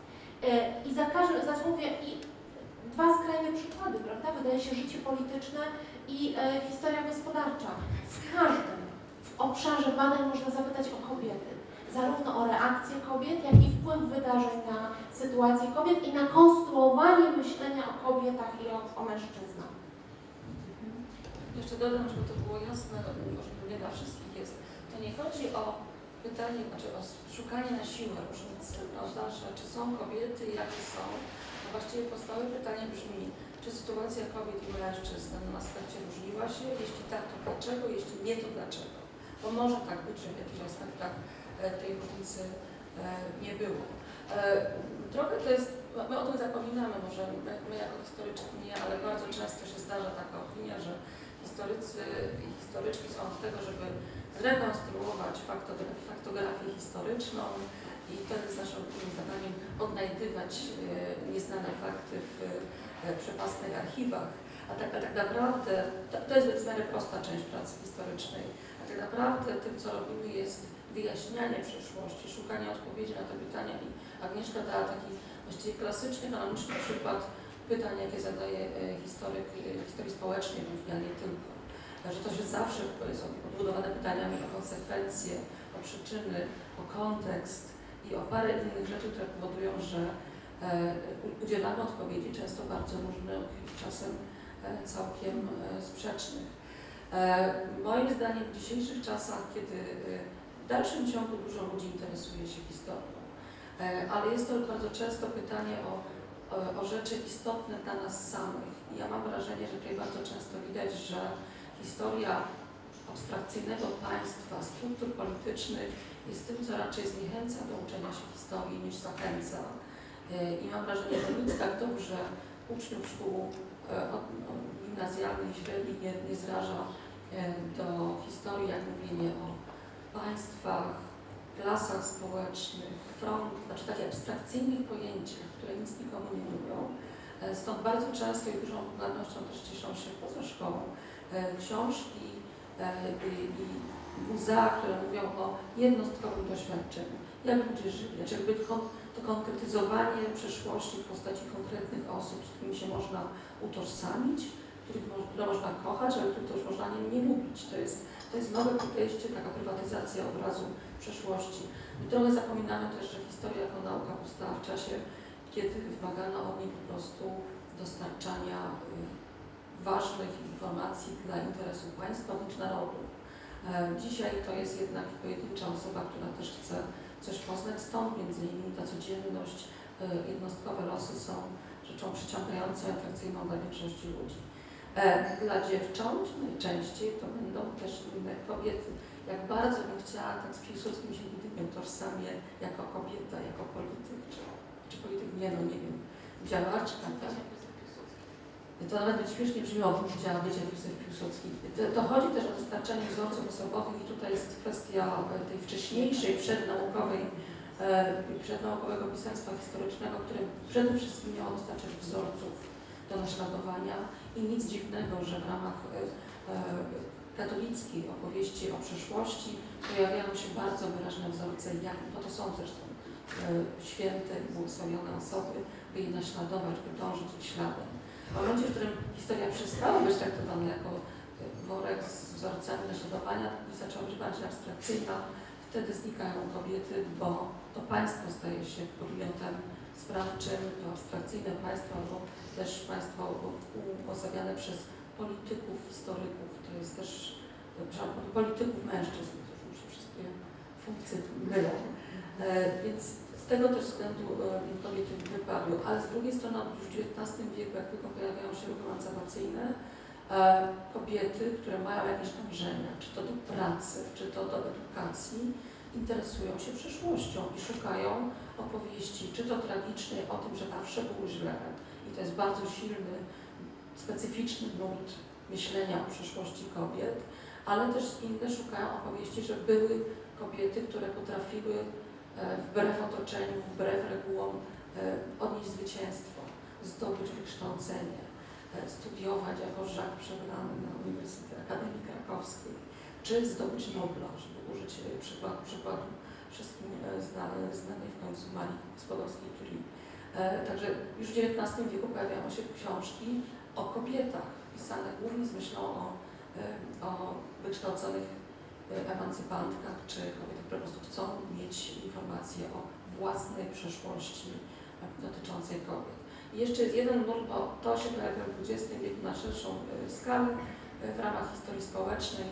I za każdym, za mówię, i dwa skrajne przykłady, prawda? Wydaje się życie polityczne i e, historia gospodarcza. W każdym w obszarze badań można zapytać o kobiety. Zarówno o reakcję kobiet, jak i wpływ wydarzeń na sytuację kobiet i na konstruowanie myślenia o kobietach i o, o mężczyznach. Jeszcze dodam, żeby to było jasne, może nie dla wszystkich jest, to nie chodzi o pytanie, znaczy o szukanie na siłę różnicy, prawda, że czy są kobiety i jakie są. No właściwie podstawowe pytanie brzmi, czy sytuacja kobiet i mężczyzn na tym aspekcie różniła się? Jeśli tak, to dlaczego? Jeśli nie, to dlaczego? Bo może tak być, że w jakichś aspektach tej różnicy nie było. Trochę to jest, my o tym zapominamy, może my, my jako historyczki nie, ale bardzo często się zdarza taka opinia, że historycy i historyczki są od tego, żeby zrekonstruować faktografię historyczną i to jest naszym zadaniem odnajdywać nieznane fakty w przepastnych archiwach. A tak, a tak naprawdę, to, to jest w miarę prosta część pracy historycznej, a tak naprawdę tym, co robimy, jest wyjaśnianie przeszłości, szukanie odpowiedzi na te pytania i Agnieszka dała taki właściwie klasyczny, kanoniczny przykład pytań, jakie zadaje historyk historii społecznej głównie, ale nie tylko. Że to się zawsze jest odbudowa zadawane pytaniami o konsekwencje, o przyczyny, o kontekst i o parę innych rzeczy, które powodują, że udzielamy odpowiedzi często bardzo różnych, czasem całkiem sprzecznych. Moim zdaniem w dzisiejszych czasach, kiedy w dalszym ciągu dużo ludzi interesuje się historią, ale jest to bardzo często pytanie o, o, o rzeczy istotne dla nas samych. I ja mam wrażenie, że tutaj bardzo często widać, że historia abstrakcyjnego państwa, struktur politycznych jest tym, co raczej zniechęca do uczenia się historii niż zachęca. I mam wrażenie, że nic tak dobrze uczniów szkół gimnazjalnych, średnich nie, nie zraża do historii, jak mówienie o państwach, klasach społecznych, front, znaczy takich abstrakcyjnych pojęciach, które nic nikomu nie mówią. Stąd bardzo często i dużą popularnością też cieszą się poza szkołą książki i, i muzea, które mówią o jednostkowym doświadczeniu, jak ludzie żyli, znaczy jakby to konkretyzowanie przeszłości w postaci konkretnych osób, z którymi się można utożsamić, których mo które można kochać, ale których też można nie, nie lubić. To jest, to jest nowe podejście, taka prywatyzacja obrazu przeszłości. I trochę zapominamy też, że historia jako nauka powstała w czasie, kiedy wymagano od niej po prostu dostarczania y, ważnych informacji dla interesu państwa bądź narodu. E, dzisiaj to jest jednak pojedyncza osoba, która też chce coś poznać, stąd między innymi ta codzienność, y, jednostkowe losy są rzeczą przyciągającą, atrakcyjną dla większości ludzi. E, dla dziewcząt najczęściej to będą też inne kobiety. Jak bardzo bym chciała, tak z Piłsudskim się nigdy nie utożsamię jako kobieta, jako polityk, czy, czy polityk, nie no, nie wiem, działaczka, tak? To nawet być śmiesznie brzmiało, bym chciała być jak Józef Piłsudski. To, to chodzi też o dostarczanie wzorców osobowych i tutaj jest kwestia tej wcześniejszej, przednaukowej, e, przednaukowego pisarstwa historycznego, które przede wszystkim miało dostarczać wzorców do naśladowania i nic dziwnego, że w ramach e, e, katolickiej opowieści o przeszłości pojawiają się bardzo wyraźne wzorce, jak, no to są zresztą e, święte, błogosławione osoby, by je naśladować, by dążyć ich śladem. W momencie, w którym historia przestała być traktowana jako worek z wzorcami naśladowania i zaczęła być bardziej abstrakcyjna, wtedy znikają kobiety, bo to państwo staje się podmiotem sprawczym, to abstrakcyjne państwo, albo też państwo uosabiane przez polityków, historyków, to jest też polityków mężczyzn, to już mi się wszystkie funkcje mylą. E, więc z tego też względu e, kobiety wypadły, ale z drugiej strony już w dziewiętnastym wieku, jak tylko pojawiają się ruchy emancypacyjne, e, kobiety, które mają jakieś dążenia, czy to do pracy, czy to do edukacji, interesują się przyszłością i szukają opowieści, czy to tragicznej o tym, że zawsze było źle. I to jest bardzo silny, specyficzny nurt myślenia o przyszłości kobiet, ale też inne szukają opowieści, że były kobiety, które potrafiły e, wbrew otoczeniu, wbrew regułom e, odnieść zwycięstwo, zdobyć wykształcenie, e, studiować jako Żak przebrany na Uniwersytecie Akademii Krakowskiej, czy zdobyć Nobla, żeby użyć e, przykład, przykładu wszystkim e, znane, znanej w końcu Marii Skłodowskiej-Curie. E, także już w dziewiętnastym wieku pojawiają się książki o kobietach, pisane głównie z myślą o, o wykształconych emancypantkach, czy kobietach, które po prostu chcą mieć informacje o własnej przeszłości dotyczącej kobiet. I jeszcze jest jeden nurt, bo to się pojawia w dwudziestym wieku na szerszą skalę w ramach historii społecznej.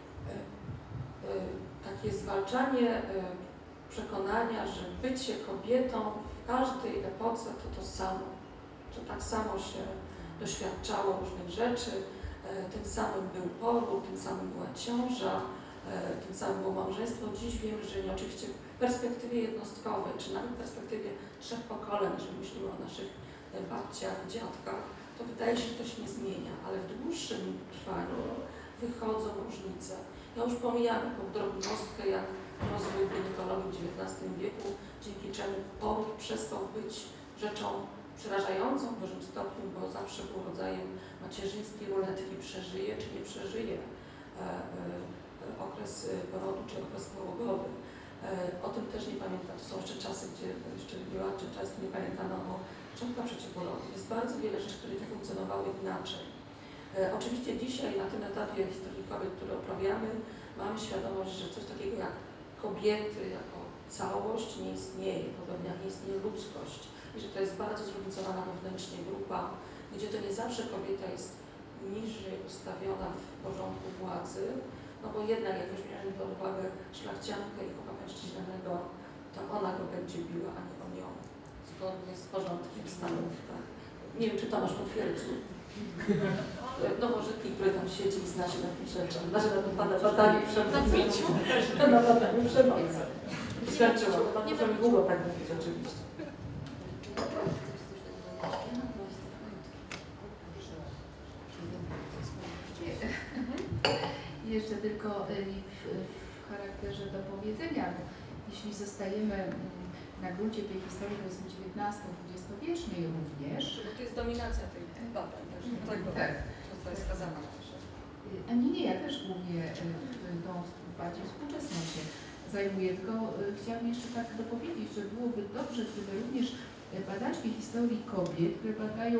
Takie zwalczanie przekonania, że bycie kobietą w każdej epoce to to samo, że tak samo się doświadczało różnych rzeczy, tym samym był poród, tym samym była ciąża, tym samym było małżeństwo. Dziś wiemy, że nie, oczywiście w perspektywie jednostkowej, czy nawet w perspektywie trzech pokoleń, jeżeli myślimy o naszych babciach, dziadkach, to wydaje się, że to się nie zmienia, ale w dłuższym trwaniu wychodzą różnice. Ja już pomijam taką drobnostkę, jak rozwój ginekologii w dziewiętnastym wieku, dzięki czemu poród przestał być rzeczą przerażającą w dużym stopniu, bo zawsze był rodzajem macierzyńskiej ruletki, przeżyje czy nie przeżyje e, e, okres porodu czy okres połogowy. E, o tym też nie pamiętam. To są jeszcze czasy, gdzie jeszcze działacze często nie pamiętano o początkach przeciwporodu. Jest bardzo wiele rzeczy, które nie funkcjonowały inaczej. E, oczywiście dzisiaj na tym etapie historii kobiet, który uprawiamy, e, mamy świadomość, że coś takiego jak kobiety jako całość nie istnieje, podobnie jak nie istnieje ludzkość i że to jest bardzo zróżnicowana wewnętrznie grupa, gdzie to nie zawsze kobieta jest niżej ustawiona w porządku władzy, no bo jednak jak weźmiemy pod uwagę szlachciankę i chłopa mężczyźnianego, to ona go będzie biła, a nie on ją, zgodnie z porządkiem stanów. Tak? Nie wiem, czy Tomasz potwierdzi. Nowożytnik, który tam siedzi i zna się na tych rzeczach, zna się na badaniu badaniu przemocy. Na badaniu przemocy. Świadczyło, nie możemy długo tak mówić oczywiście. Jeszcze tylko w, w charakterze dopowiedzenia, jeśli zostajemy na gruncie tej historii powiedzmy dziewiętnasto-dwudziestowiecznej również. To jest dominacja tej badań, tego, tak. to jest skazana. A nie, nie, ja też głównie tą bardziej współczesną się zajmuję, tylko chciałabym jeszcze tak dopowiedzieć, że byłoby dobrze, gdyby również badaczki historii kobiet, które badają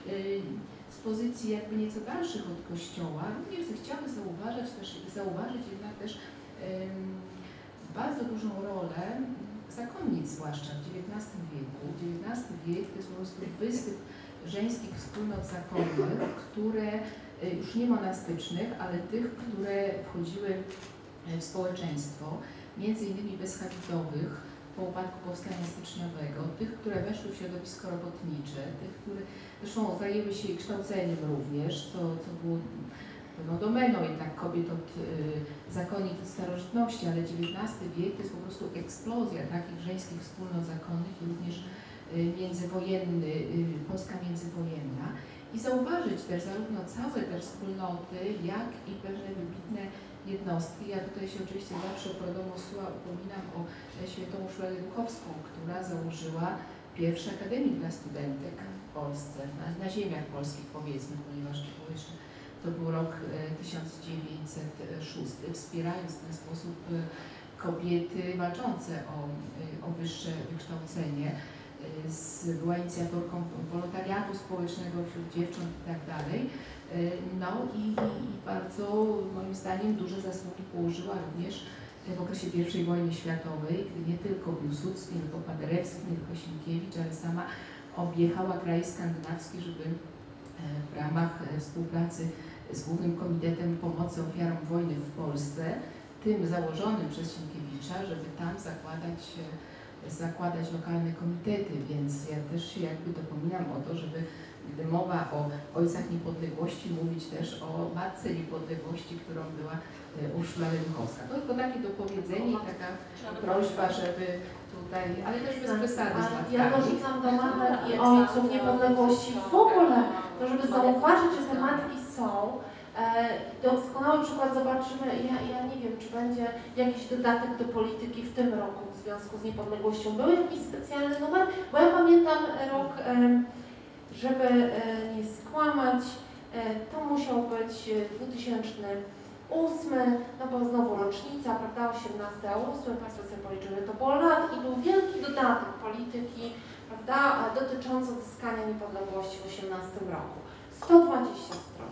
z pozycji jakby nieco dalszych od Kościoła, również zechciały zauważyć też, zauważyć jednak też um, bardzo dużą rolę zakonnic, zwłaszcza w dziewiętnastym wieku. dziewiętnasty wiek to jest po prostu wysyp żeńskich wspólnot zakonnych, które już nie monastycznych, ale tych, które wchodziły w społeczeństwo, między innymi bezhabitowych po upadku powstania styczniowego, tych, które weszły w środowisko robotnicze, tych, które zresztą zajęły się kształceniem również, co, co było no, domeną jednak kobiet od y, zakonnic od starożytności, ale dziewiętnasty wiek to jest po prostu eksplozja takich żeńskich wspólnot zakonnych i również y, międzywojenny, y, Polska międzywojenna. I zauważyć też zarówno całe te wspólnoty, jak i pewne wybitne jednostki. Ja tutaj się oczywiście zawsze pro domo sua upominam o świętą Urszulę Duchowską, która założyła pierwszy akademik dla studentek w Polsce, na, na ziemiach polskich powiedzmy, ponieważ to był, jeszcze, to był rok tysiąc dziewięćset szósty, wspierając w ten sposób kobiety walczące o, o wyższe wykształcenie. Z, była inicjatorką wolontariatu społecznego wśród dziewcząt i tak dalej. No i, i bardzo moim zdaniem duże zasługi położyła również w okresie pierwszej wojny światowej, gdy nie tylko Piłsudski, nie tylko Paderewski, nie tylko Sienkiewicz, ale sama objechała kraje skandynawskie, żeby w ramach współpracy z Głównym Komitetem Pomocy Ofiarom Wojny w Polsce, tym założonym przez Sienkiewicza, żeby tam zakładać zakładać lokalne komitety, więc ja też się jakby dopominam o to, żeby gdy mowa o ojcach niepodległości, mówić też o matce niepodległości, którą była Urszula Duchowska. To tylko takie dopowiedzenie i taka prośba, żeby tutaj, ale też bez przesady. Ja dorzucam do matek i ojców niepodległości w ogóle, to żeby zauważyć, że te matki są. Doskonały przykład zobaczymy, ja, ja nie wiem, czy będzie jakiś dodatek do polityki w tym roku w związku z niepodległością. Był jakiś specjalny numer, bo ja pamiętam rok, żeby nie skłamać, to musiał być dwutysięczny ósmy, no bo znowu rocznica, prawda, osiemnasty ósmy, Państwo sobie policzyły, to było lat i był wielki dodatek polityki, prawda, dotyczący odzyskania niepodległości w osiemnastym roku. sto dwadzieścia stron.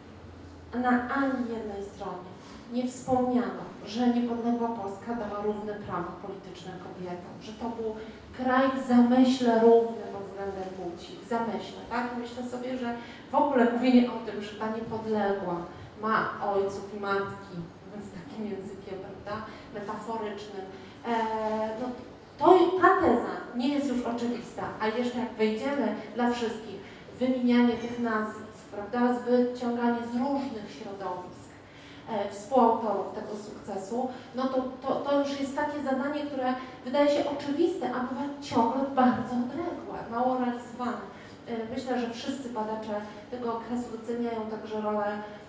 Na ani jednej stronie nie wspomniano, że niepodległa Polska dała równe prawa polityczne kobietom, że to był kraj w zamyśle równy pod względem płci, w zamyśle, tak? Myślę sobie, że w ogóle mówienie o tym, że ta niepodległa ma ojców i matki, mówiąc takim językiem, prawda, metaforycznym, e, no to ta teza nie jest już oczywista, a jeszcze jak wejdziemy dla wszystkich, wymienianie tych nazwisk, prawda, wyciąganie z różnych środowisk e, współautorów tego sukcesu, no to, to, to już jest takie zadanie, które wydaje się oczywiste, a bywa ciągle bardzo odległe, mało realizowane. E, myślę, że wszyscy badacze tego okresu doceniają także rolę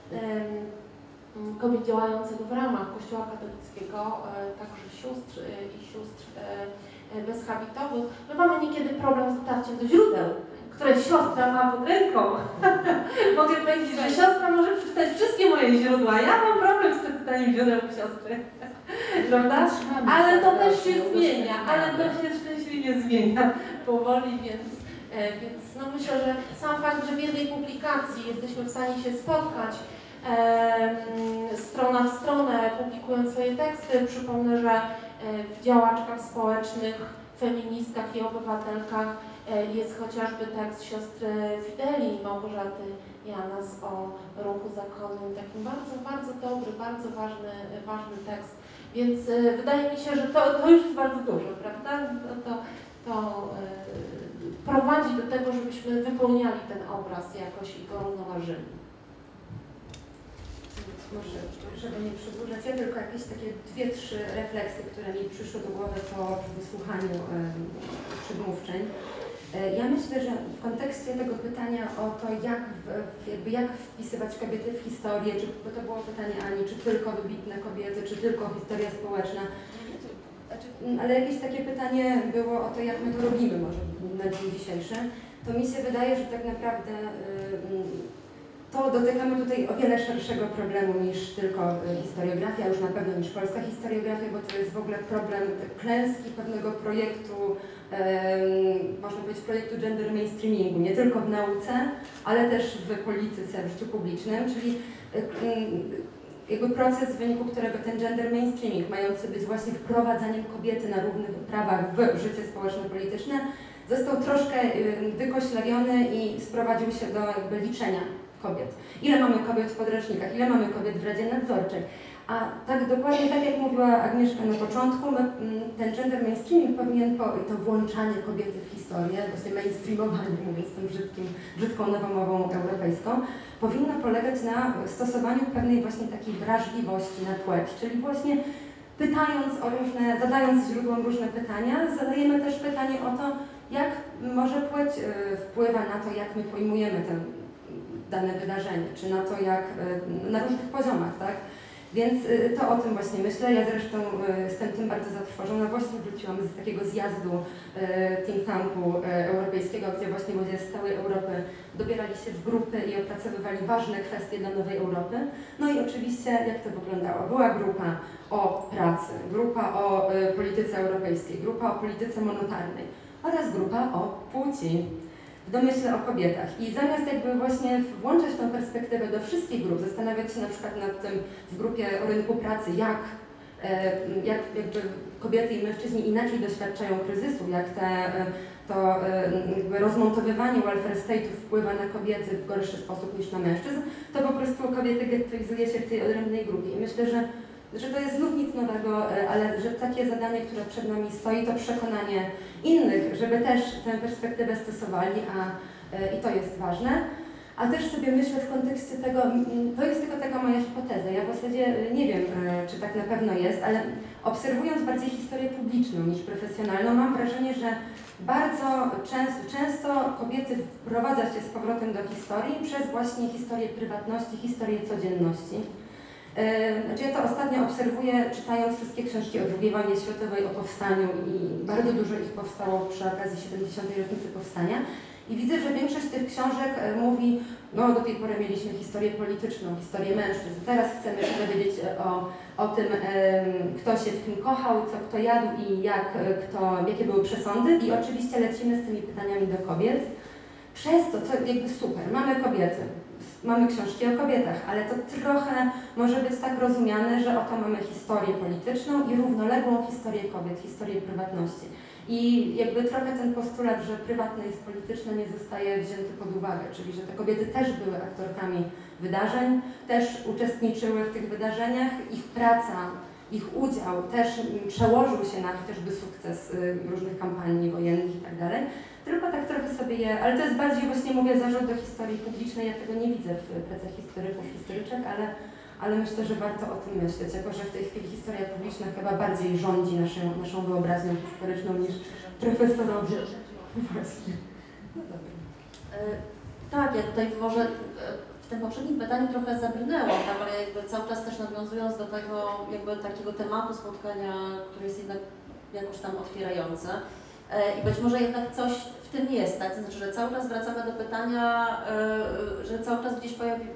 e, kobiet działających w ramach Kościoła katolickiego, e, także sióstr e, i sióstr e, bezhabitowych. My mamy niekiedy problem z dotarciem do źródeł, które siostra ma pod ręką. Mogę powiedzieć, że siostra może przeczytać wszystkie moje źródła. Ja mam problem z przeczytaniem źródeł siostry. Prawda? Ale to też się zmienia, ale to się szczęśliwie zmienia powoli, więc, e, więc no myślę, że sam fakt, że w jednej publikacji jesteśmy w stanie się spotkać strona w stronę, publikując swoje teksty. Przypomnę, że w działaczkach społecznych, feministkach i obywatelkach jest chociażby tekst siostry Fideli, Małgorzaty Janas o ruchu zakonnym, takim bardzo, bardzo dobry, bardzo ważny, ważny tekst. Więc wydaje mi się, że to, to już jest bardzo dużo, prawda? To, to, to prowadzi do tego, żebyśmy wypełniali ten obraz jakoś i go równoważyli. Może, żeby nie przedłużać, ja tylko jakieś takie dwie, trzy refleksje, które mi przyszły do głowy po wysłuchaniu e, przedmówczeń. E, ja myślę, że w kontekście tego pytania o to, jak, w, jakby jak wpisywać kobiety w historię, czy, bo to było pytanie Ani, czy tylko wybitne kobiety, czy tylko historia społeczna, znaczy, ale jakieś takie pytanie było o to, jak my to robimy może na dzień dzisiejszy, to mi się wydaje, że tak naprawdę y, to dotykamy tutaj o wiele szerszego problemu niż tylko historiografia, już na pewno niż polska historiografia, bo to jest w ogóle problem klęski pewnego projektu, um, można powiedzieć projektu gender mainstreamingu, nie tylko w nauce, ale też w polityce, w życiu publicznym, czyli um, jakby proces, w wyniku którego ten gender mainstreaming, mający być właśnie wprowadzaniem kobiety na równych prawach w życie społeczno-polityczne, został troszkę um, wykoślawiony i sprowadził się do jakby liczenia kobiet. Ile mamy kobiet w podręcznikach, ile mamy kobiet w Radzie Nadzorczej. A tak dokładnie, tak jak mówiła Agnieszka na początku, my, ten gender mainstreaming powinien, po, to włączanie kobiety w historię, właśnie mainstreamowanie, mówiąc tą brzydkim, brzydką nowomową europejską, powinno polegać na stosowaniu pewnej właśnie takiej wrażliwości na płeć, czyli właśnie pytając o różne, zadając źródłom różne pytania, zadajemy też pytanie o to, jak może płeć wpływa na to, jak my pojmujemy ten dane wydarzenie, czy na to, jak na różnych poziomach, tak? Więc to o tym właśnie myślę. Ja zresztą jestem tym bardzo zatrwożona. Właśnie wróciłam z takiego zjazdu think tanku europejskiego, gdzie właśnie ludzie z całej Europy dobierali się w grupy i opracowywali ważne kwestie dla nowej Europy. No i oczywiście, jak to wyglądało? Była grupa o pracy, grupa o polityce europejskiej, grupa o polityce monetarnej oraz grupa o płci. W domyśle o kobietach. I zamiast jakby właśnie włączać tą perspektywę do wszystkich grup, zastanawiać się na przykład nad tym w grupie o rynku pracy, jak, jak jakby kobiety i mężczyźni inaczej doświadczają kryzysu, jak te, to jakby rozmontowywanie welfare state'ów wpływa na kobiety w gorszy sposób niż na mężczyzn, to po prostu kobiety gettoizuje się w tej odrębnej grupie. I myślę, że że to jest znów nic nowego, ale że takie zadanie, które przed nami stoi, to przekonanie innych, żeby też tę perspektywę stosowali, a i to jest ważne. A też sobie myślę w kontekście tego, to jest tylko taka moja hipoteza, ja w zasadzie nie wiem, czy tak na pewno jest, ale obserwując bardziej historię publiczną niż profesjonalną, mam wrażenie, że bardzo często, często kobiety wprowadza się z powrotem do historii przez właśnie historię prywatności, historię codzienności. Znaczy ja to ostatnio obserwuję, czytając wszystkie książki o drugiej wojnie światowej, o powstaniu i bardzo dużo ich powstało przy okazji siedemdziesiątej rocznicy powstania. I widzę, że większość tych książek mówi, no do tej pory mieliśmy historię polityczną, historię mężczyzn, teraz chcemy się dowiedzieć o, o tym, kto się w kim kochał, co kto jadł i jak, kto, jakie były przesądy. I oczywiście lecimy z tymi pytaniami do kobiet. Przez to, co jakby super, mamy kobiety. Mamy książki o kobietach, ale to trochę może być tak rozumiane, że oto mamy historię polityczną i równoległą historię kobiet, historię prywatności. I jakby trochę ten postulat, że prywatne jest polityczne, nie zostaje wzięty pod uwagę, czyli że te kobiety też były aktorkami wydarzeń, też uczestniczyły w tych wydarzeniach, ich praca, ich udział też przełożył się na chociażby sukces różnych kampanii wojennych i tak dalej. Tylko tak trochę sobie je, ale to jest bardziej właśnie, mówię, zarzut do historii publicznej, ja tego nie widzę w pracach historyków, historyczek, ale, ale myślę, że warto o tym myśleć, jako że w tej chwili historia publiczna chyba bardziej rządzi naszą, naszą wyobraźnią historyczną niż profesorowie. Właśnie. No dobra. E, tak, ja tutaj może w tym poprzednim pytaniu trochę zabrnęłam, tak, ale jakby cały czas też nawiązując do tego jakby takiego tematu spotkania, który jest jednak jakoś tam otwierające. I być może jednak coś w tym jest, tak? To znaczy, że cały czas wracamy do pytania, że cały czas gdzieś pojawi,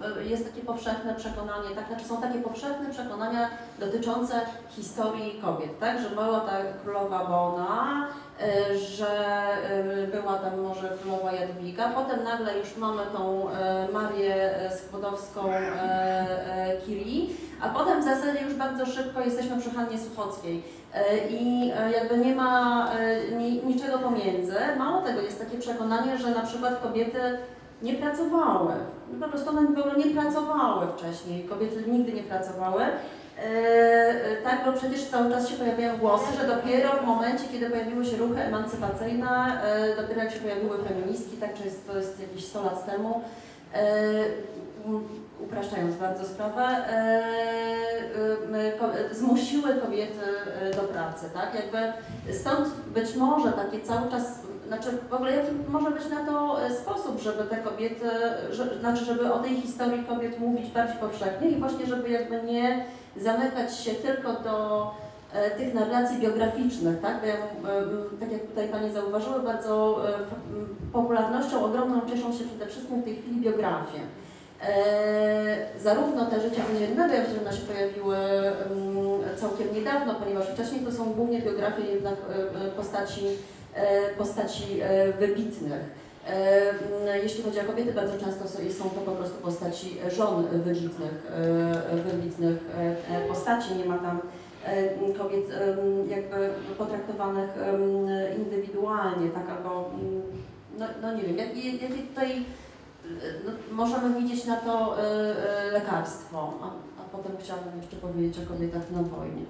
jest takie powszechne przekonanie, tak, znaczy są takie powszechne przekonania dotyczące historii kobiet, tak, że była ta królowa Bona, że była tam może królowa Jadwiga, potem nagle już mamy tą Marię Skłodowską-Curie, a potem w zasadzie już bardzo szybko jesteśmy przy Hannie Suchockiej i jakby nie ma niczego pomiędzy. Mało tego, jest takie przekonanie, że na przykład kobiety nie pracowały, po prostu one w ogóle nie pracowały wcześniej, kobiety nigdy nie pracowały. Yy, tak, bo przecież cały czas się pojawiają głosy, że dopiero w momencie, kiedy pojawiły się ruchy emancypacyjne, yy, dopiero jak się pojawiły feministki, tak, czy jest, to jest jakieś sto lat temu, yy, upraszczając bardzo sprawę, yy, yy, ko zmusiły kobiety do pracy, tak, jakby stąd być może takie cały czas, znaczy w ogóle jaki może być na to sposób, żeby te kobiety, że, znaczy żeby o tej historii kobiet mówić bardziej powszechnie i właśnie żeby jakby nie zamykać się tylko do e, tych narracji biograficznych, tak? Bo ja, e, tak jak tutaj Panie zauważyły, bardzo e, popularnością ogromną cieszą się przede wszystkim w tej chwili biografie. E, zarówno te życia codziennego, jak one się pojawiły e, całkiem niedawno, ponieważ wcześniej to są głównie biografie jednak e, postaci, e, postaci e, wybitnych. Jeśli chodzi o kobiety, bardzo często są to po prostu postaci żon wybitnych, wybitnych postaci. Nie ma tam kobiet jakby potraktowanych indywidualnie, tak, albo, no, no nie wiem, jakie jak, jak tutaj no, możemy widzieć na to lekarstwo, a, a potem chciałabym jeszcze powiedzieć o kobietach na wojnie.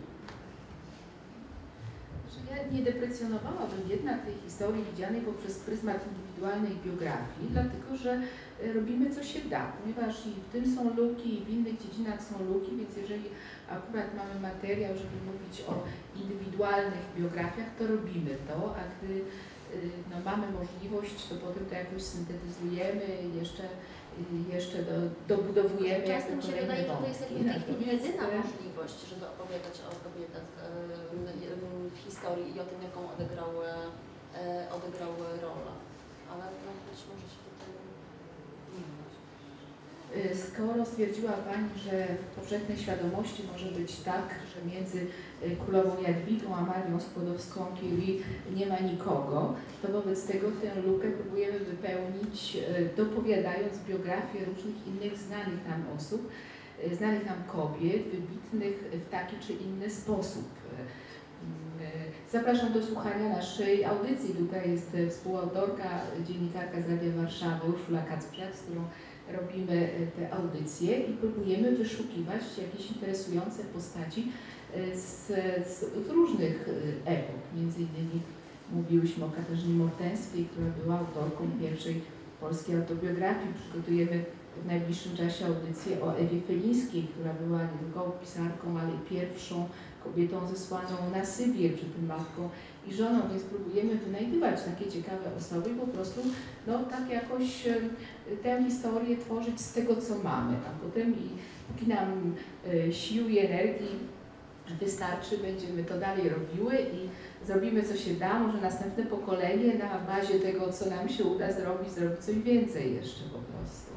Ja nie deprecjonowałabym jednak tej historii widzianej poprzez pryzmat indywidualnej biografii, dlatego że robimy co się da, ponieważ i w tym są luki, i w innych dziedzinach są luki, więc jeżeli akurat mamy materiał, żeby mówić o indywidualnych biografiach, to robimy to, a gdy no, mamy możliwość, to potem to jakoś syntetyzujemy, jeszcze, jeszcze do, dobudowujemy. Czasem mi się wydaje, że to jest jakby w tej chwili jedyna możliwość, żeby opowiadać o kobietach w historii i o tym, jaką odegrały, odegrały rolę. Ale no, być może się tutaj nie ma. Skoro stwierdziła Pani, że w powszechnej świadomości może być tak, że między królową Jadwigą a Marią Skłodowską-Curie nie ma nikogo, to wobec tego tę lukę próbujemy wypełnić, dopowiadając biografię różnych innych znanych nam osób, znanych nam kobiet, wybitnych w taki czy inny sposób. Zapraszam do słuchania naszej audycji. Tutaj jest współautorka, dziennikarka z Radia Warszawy, Urszula Kacprzak, z którą robimy te audycje i próbujemy wyszukiwać jakieś interesujące postaci z, z, z różnych epok. Między innymi mówiłyśmy o Katarzynie Mortenskiej, która była autorką pierwszej polskiej autobiografii. Przygotujemy w najbliższym czasie audycję o Ewie Felińskiej, która była nie tylko pisarką, ale i pierwszą kobietą zesłaną na Sybir, przy tym matką i żoną, więc próbujemy wynajdywać takie ciekawe osoby i po prostu no, tak jakoś tę historię tworzyć z tego, co mamy, a potem i póki nam y, sił i energii wystarczy, będziemy to dalej robiły i zrobimy, co się da, może następne pokolenie na bazie tego, co nam się uda zrobić, zrobi coś więcej jeszcze po prostu.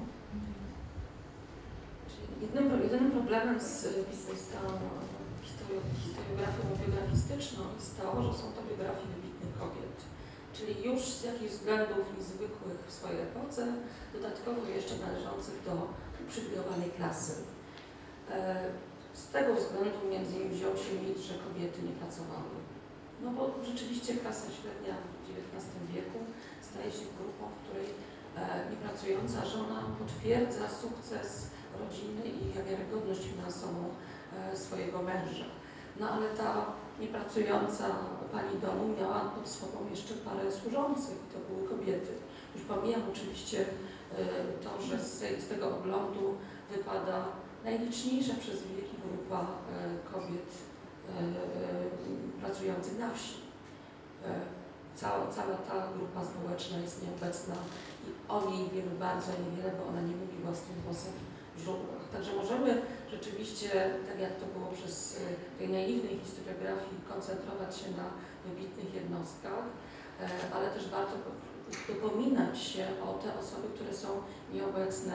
Jednym, jedynym problemem z, z tą historiografią biografistyczną jest to, że są to biografie wybitnych kobiet. Czyli już z jakichś względów niezwykłych w swojej epoce, dodatkowo jeszcze należących do uprzywilejowanej klasy. Z tego względu między innymi wziął się mit, że kobiety nie pracowały. No bo rzeczywiście klasa średnia w dziewiętnastym wieku staje się grupą, w której niepracująca żona potwierdza sukces rodziny i wiarygodność finansową swojego męża. No ale ta niepracująca pani domu miała pod sobą jeszcze parę służących i to były kobiety. Już pomijam oczywiście to, że z, tej, z tego oglądu wypada najliczniejsza przez wieki grupa kobiet pracujących na wsi. Cała, cała ta grupa społeczna jest nieobecna i o niej wiemy bardzo niewiele, bo ona nie mówi własnym głosem w źródłach. Także możemy rzeczywiście, tak jak to było przez tej naiwnej historiografii, koncentrować się na wybitnych jednostkach, ale też warto dopominać się o te osoby, które są nieobecne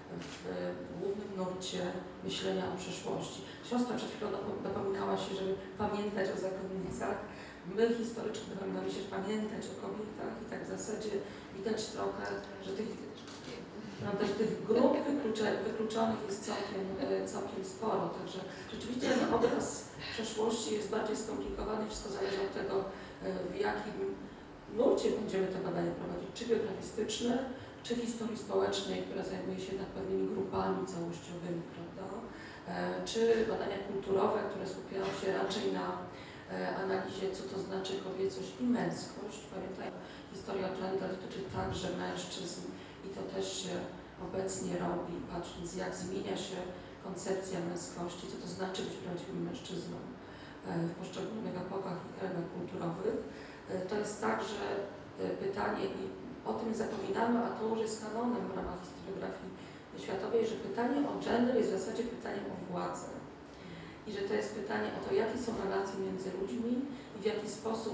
w głównym nurcie myślenia o przyszłości. Siostra przed chwilą dopominała się, żeby pamiętać o zakonnicach. My, historyczki, dopominamy się pamiętać o kobietach i tak w zasadzie widać trochę, że tych, prawda, że tych grup wykluczonych jest całkiem, całkiem sporo. Także rzeczywiście ten obraz przeszłości jest bardziej skomplikowany, wszystko zależy od tego, w jakim nurcie będziemy te badania prowadzić, czy biografistyczne, czy historii społecznej, która zajmuje się jednak pewnymi grupami całościowymi, prawda? Czy badania kulturowe, które skupiają się raczej na analizie, co to znaczy kobiecość i męskość. Pamiętajmy, historia gender dotyczy także mężczyzn i to też się obecnie robi, patrząc jak zmienia się koncepcja męskości, co to znaczy być prawdziwym mężczyzną w poszczególnych epokach i kręgach kulturowych. To jest tak, że pytanie, i o tym zapominamy, a to już jest kanonem w ramach historiografii światowej, że pytanie o gender jest w zasadzie pytaniem o władzę. I że to jest pytanie o to, jakie są relacje między ludźmi i w jaki sposób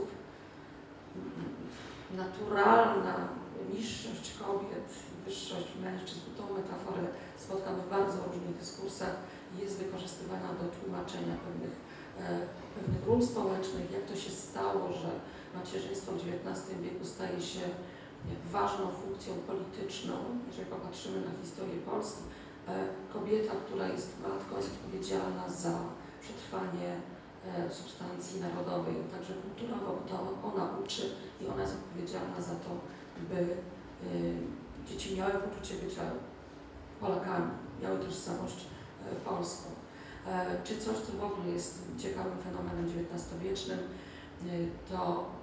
naturalna niższość kobiet i wyższość mężczyzn, tą metaforę spotkamy w bardzo różnych dyskursach i jest wykorzystywana do tłumaczenia pewnych, e, pewnych ról społecznych, jak to się stało, że macierzyństwo w dziewiętnastym wieku staje się ważną funkcją polityczną. Jeżeli popatrzymy na historię Polski, e, kobieta, która jest matką, jest odpowiedzialna za przetrwanie e, substancji narodowej, także kulturowo, bo to ona uczy i ona jest odpowiedzialna za to, by e, dzieci miały poczucie bycia Polakami, miały tożsamość e, polską. E, czy coś, co w ogóle jest ciekawym fenomenem dziewiętnastowiecznym, e, to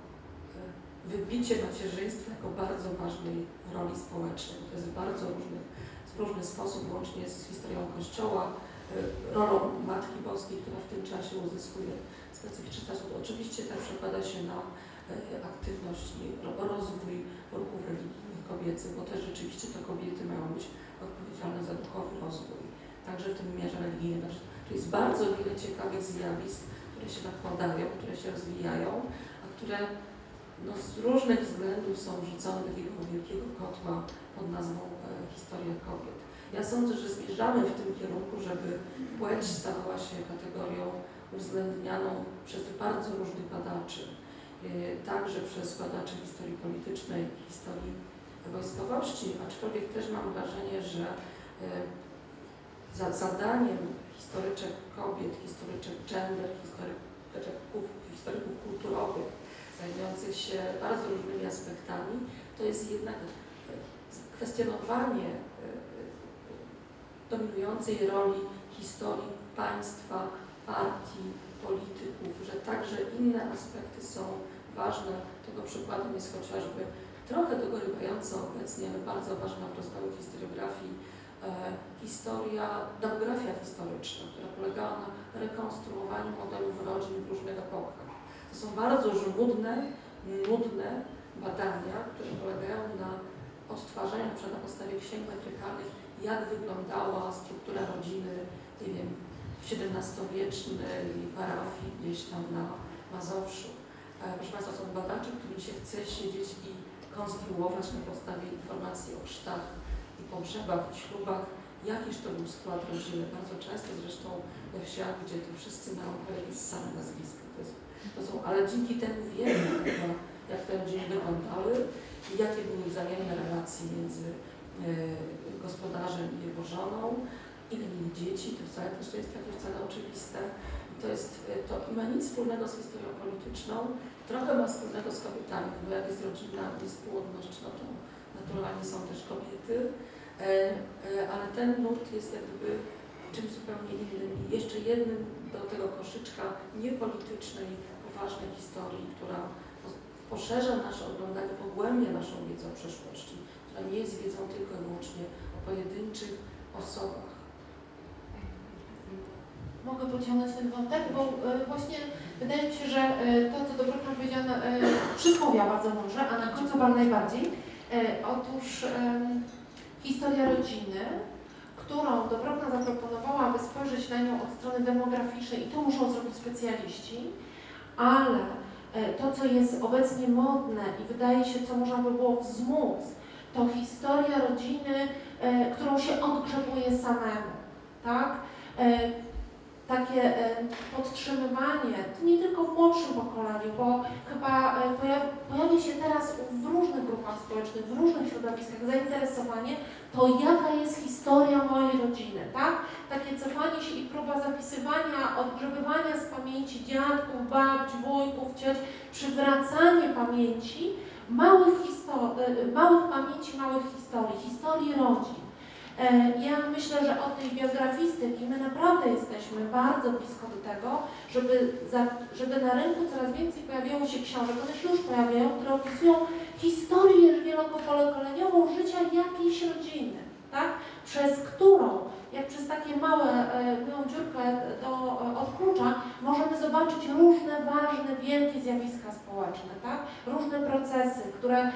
wybicie macierzyństwa jako bardzo ważnej roli społecznej. To jest w bardzo różny, w różny sposób, łącznie z historią Kościoła, rolą Matki Boskiej, która w tym czasie uzyskuje specyficzny status. Oczywiście też przekłada się na aktywność i rozwój ruchów religijnych kobiecych, bo też rzeczywiście to kobiety mają być odpowiedzialne za duchowy rozwój, także w tym wymiarze religijnym. Także tu jest bardzo wiele ciekawych zjawisk, które się nakładają, które się rozwijają, a które no, z różnych względów są wrzucone do takiego wielkiego kotła pod nazwą e, Historia kobiet. Ja sądzę, że zmierzamy w tym kierunku, żeby płeć stawała się kategorią uwzględnianą przez bardzo różnych badaczy, e, także przez badaczy historii politycznej, historii wojskowości, aczkolwiek też mam wrażenie, że e, za zadaniem historyczek kobiet, historyczek gender, historyków, historyków kulturowych, zajmujących się bardzo różnymi aspektami, to jest jednak kwestionowanie dominującej roli historii państwa, partii, polityków, że także inne aspekty są ważne. Tego przykładem jest chociażby trochę dogorywająca obecnie, ale bardzo ważna w rozwoju historiografii e, historia, demografia historyczna, która polegała na rekonstruowaniu modelów rodzin w różnych epokach. To są bardzo żmudne, nudne badania, które polegają na odtwarzaniu, na przykład na podstawie księg metrykalnych, jak wyglądała struktura rodziny, nie wiem, w siedemnastowiecznej parafii gdzieś tam na Mazowszu. Proszę Państwa, są badacze, którym się chce siedzieć i konstruować na podstawie informacji o chrztach i pogrzebach i ślubach, jakiż to był skład rodziny. Bardzo często zresztą we wsiach, gdzie to wszyscy mają jakieś same nazwiska. To, jest, to są, ale dzięki temu wiemy, jak te rodziny wyglądały i jakie były wzajemne relacje między y, gospodarzem i jego żoną, ile mieli dzieci, to wcale też nie jest takie wcale oczywiste. I to, jest, to nie ma nic wspólnego z historią polityczną, trochę ma wspólnego z kobietami, bo jak jest rodzina, jest płodność, no to naturalnie są też kobiety, e, e, ale ten nurt jest jakby czymś zupełnie innym i jeszcze jednym do tego koszyczka niepolitycznej, poważnej historii, która poszerza nasze oglądanie, pogłębia naszą wiedzę o przeszłości, która nie jest wiedzą tylko i wyłącznie o pojedynczych osobach. Mogę pociągnąć ten wątek, bo y, właśnie wydaje mi się, że y, to, co Dobrokna powiedziano, y, wszystko mówiła bardzo mądrze, a na końcu Pan najbardziej. Y, otóż y, historia rodziny, którą Dobrokna zaproponowała, aby spojrzeć na nią od strony demograficznej i to muszą zrobić specjaliści, ale y, to, co jest obecnie modne i wydaje się, co można by było wzmóc, to historia rodziny, e, którą się odgrzebuje samemu, tak? E, takie e, podtrzymywanie, to nie tylko w młodszym pokoleniu, bo chyba e, pojawi, pojawia się teraz w różnych grupach społecznych, w różnych środowiskach zainteresowanie, to jaka jest historia mojej rodziny, tak? Takie cofanie się i próba zapisywania, odgrzebywania z pamięci dziadków, babci, wujków, cioć, przywracanie pamięci małych, małych pamięci, małych historii, historii rodzin. Ja myślę, że od tej biografistyki my naprawdę jesteśmy bardzo blisko do tego, żeby, za, żeby na rynku coraz więcej pojawiało się książek, one się już pojawiają, które opisują historię wielopokoleniową życia jakiejś rodziny, tak? Przez którą, jak przez takie małe, małą dziurkę do odklucza, możemy zobaczyć różne ważne, wielkie zjawiska społeczne, tak? Różne procesy, które em,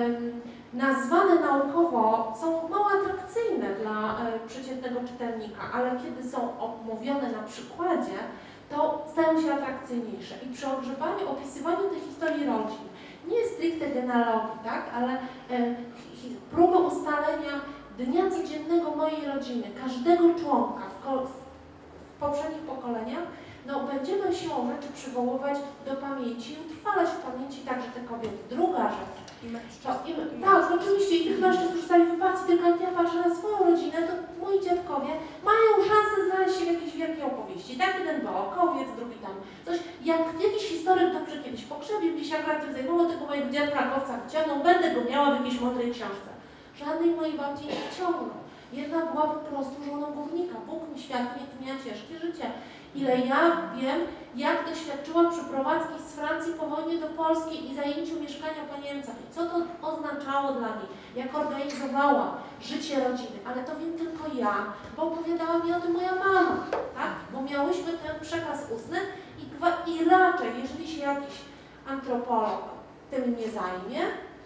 nazwane naukowo są mało atrakcyjne dla e, przeciętnego czytelnika, ale kiedy są omówione na przykładzie, to stają się atrakcyjniejsze. I przy ogrzebaniu, opisywaniu tej historii rodzin, nie stricte genealogii, tak, ale e, hi, próby ustalenia dnia codziennego mojej rodziny, każdego członka w, w, w poprzednich pokoleniach, no będziemy siłą rzeczy przywoływać do pamięci i utrwalać w pamięci także te kobiety. Druga rzecz. I mężczyzn. I, tak, oczywiście i tych mężczyzn, którzy zostali wyparci, tylko jak ja patrzę na swoją rodzinę, to moi dziadkowie mają szansę znaleźć się w jakiejś wielkiej opowieści. Tak, jeden bałkowiec, drugi tam coś. Jak jakiś historyk dobrze kiedyś pogrzebił, gdzieś akurat tym zajmował tego mojego dziadka krakowca wyciągnął, będę go miała w jakiejś mądrej książce. Żadnej mojej babci nie wciągnął. Jedna była po prostu żoną górnika. Bóg mi świadczy, miała ciężkie życie. Ile ja wiem, jak doświadczyła przeprowadzki z Francji po wojnie do Polski i zajęciu mieszkania po Niemcach. I co to oznaczało dla niej, jak organizowała życie rodziny. Ale to wiem tylko ja, bo opowiadała mi o tym moja mama, tak? Bo miałyśmy ten przekaz ustny i, i raczej, jeżeli się jakiś antropolog tym nie zajmie,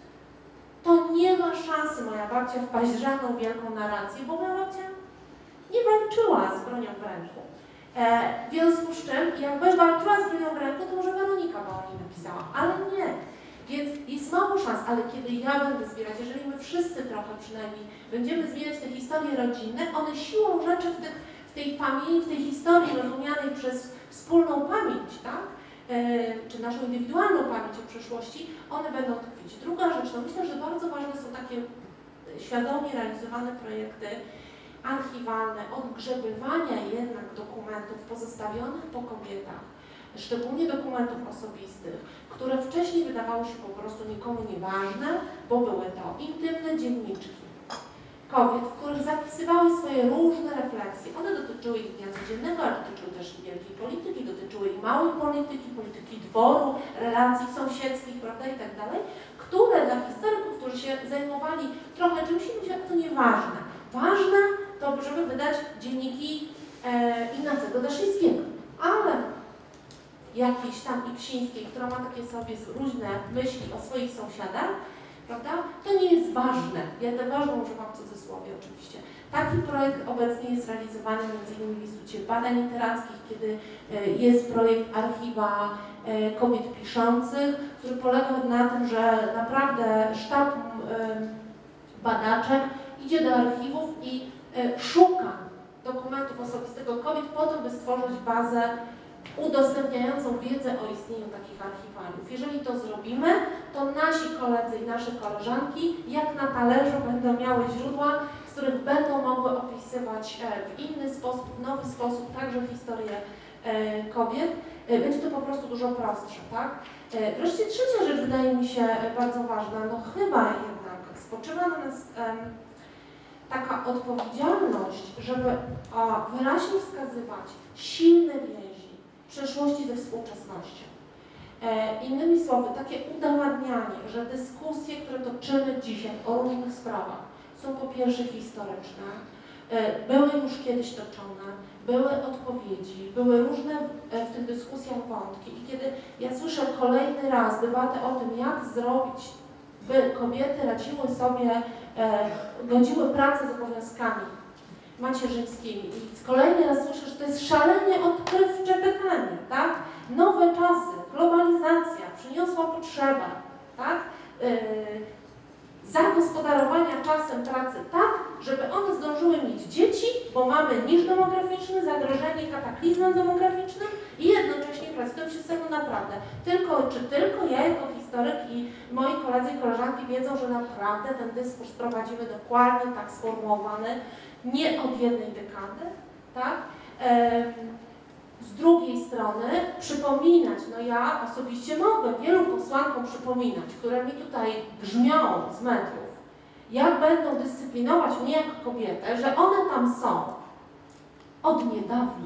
to nie ma szansy moja babcia wpaść w żadną wielką narrację, bo moja babcia nie walczyła z bronią w ręku. E, w związku z czym, jakby walczyła z bronią w ręku, to może Weronika by o niej napisała, ale nie. Więc jest mało szans, ale kiedy ja będę zbierać, jeżeli my wszyscy trochę przynajmniej będziemy zbierać te historie rodzinne, one siłą rzeczy w, tych, w tej pamięci, w tej historii rozumianej przez wspólną pamięć, tak? E, czy naszą indywidualną pamięć o przeszłości, one będą tkwić. Druga rzecz, no myślę, że bardzo ważne są takie świadomie realizowane projekty archiwalne, odgrzebywania jednak dokumentów pozostawionych po kobietach, szczególnie dokumentów osobistych, które wcześniej wydawały się po prostu nikomu nieważne, bo były to intymne dzienniczki kobiet, w których zapisywały swoje różne refleksje. One dotyczyły ich dnia codziennego, ale dotyczyły też i wielkiej polityki, dotyczyły i małej polityki, polityki dworu, relacji sąsiedzkich, prawda, i tak dalej, które dla historyków, którzy się zajmowali trochę czymś innym, to nieważne. Ważne to, żeby wydać dzienniki e, Ignacego Daszyńskiego, ale jakiejś tam Iksińskiej, która ma takie sobie różne myśli o swoich sąsiadach, prawda, to nie jest ważne. Ja tę ważną używam w cudzysłowie oczywiście. Taki projekt obecnie jest realizowany między innymi w Instytucie Badań Literackich, kiedy e, jest projekt Archiwa e, Kobiet Piszących, który polega na tym, że naprawdę sztab e, badaczek idzie do archiwów i e, szuka dokumentów osobistego kobiet po to, by stworzyć bazę udostępniającą wiedzę o istnieniu takich archiwaliów. Jeżeli to zrobimy, to nasi koledzy i nasze koleżanki jak na talerzu będą miały źródła, z których będą mogły opisywać w inny sposób, w nowy sposób także historię e, kobiet. E, będzie to po prostu dużo prostsze, tak? E, wreszcie trzecia rzecz wydaje mi się bardzo ważna, no chyba jednak spoczywa na nas e, taka odpowiedzialność, żeby o, wyraźnie wskazywać silne więzi przeszłości ze współczesnością. E, innymi słowy, takie udowadnianie, że dyskusje, które toczymy dzisiaj o różnych sprawach, są po pierwsze historyczne, e, były już kiedyś toczone, były odpowiedzi, były różne w, e, w tych dyskusjach wątki. I kiedy ja słyszę kolejny raz debatę o tym, jak zrobić, by kobiety radziły sobie, e, godziły pracę z obowiązkami macierzyńskimi. I kolejny raz słyszę, że to jest szalenie odkrywcze pytanie, tak? Nowe czasy, globalizacja przyniosła potrzebę, tak? Yy, zagospodarowanie mamy niż demograficzny, zagrożenie kataklizmem demograficznym i jednocześnie pracują systemu naprawdę. Tylko, czy tylko ja jako historyk i moi koledzy i koleżanki wiedzą, że naprawdę ten dyskurs prowadzimy dokładnie tak sformułowany, nie od jednej dekady, tak? Z drugiej strony przypominać, no ja osobiście mogę wielu posłankom przypominać, które mi tutaj grzmią z mediów, jak będą dyscyplinować mnie jako kobietę, że one tam są od niedawna.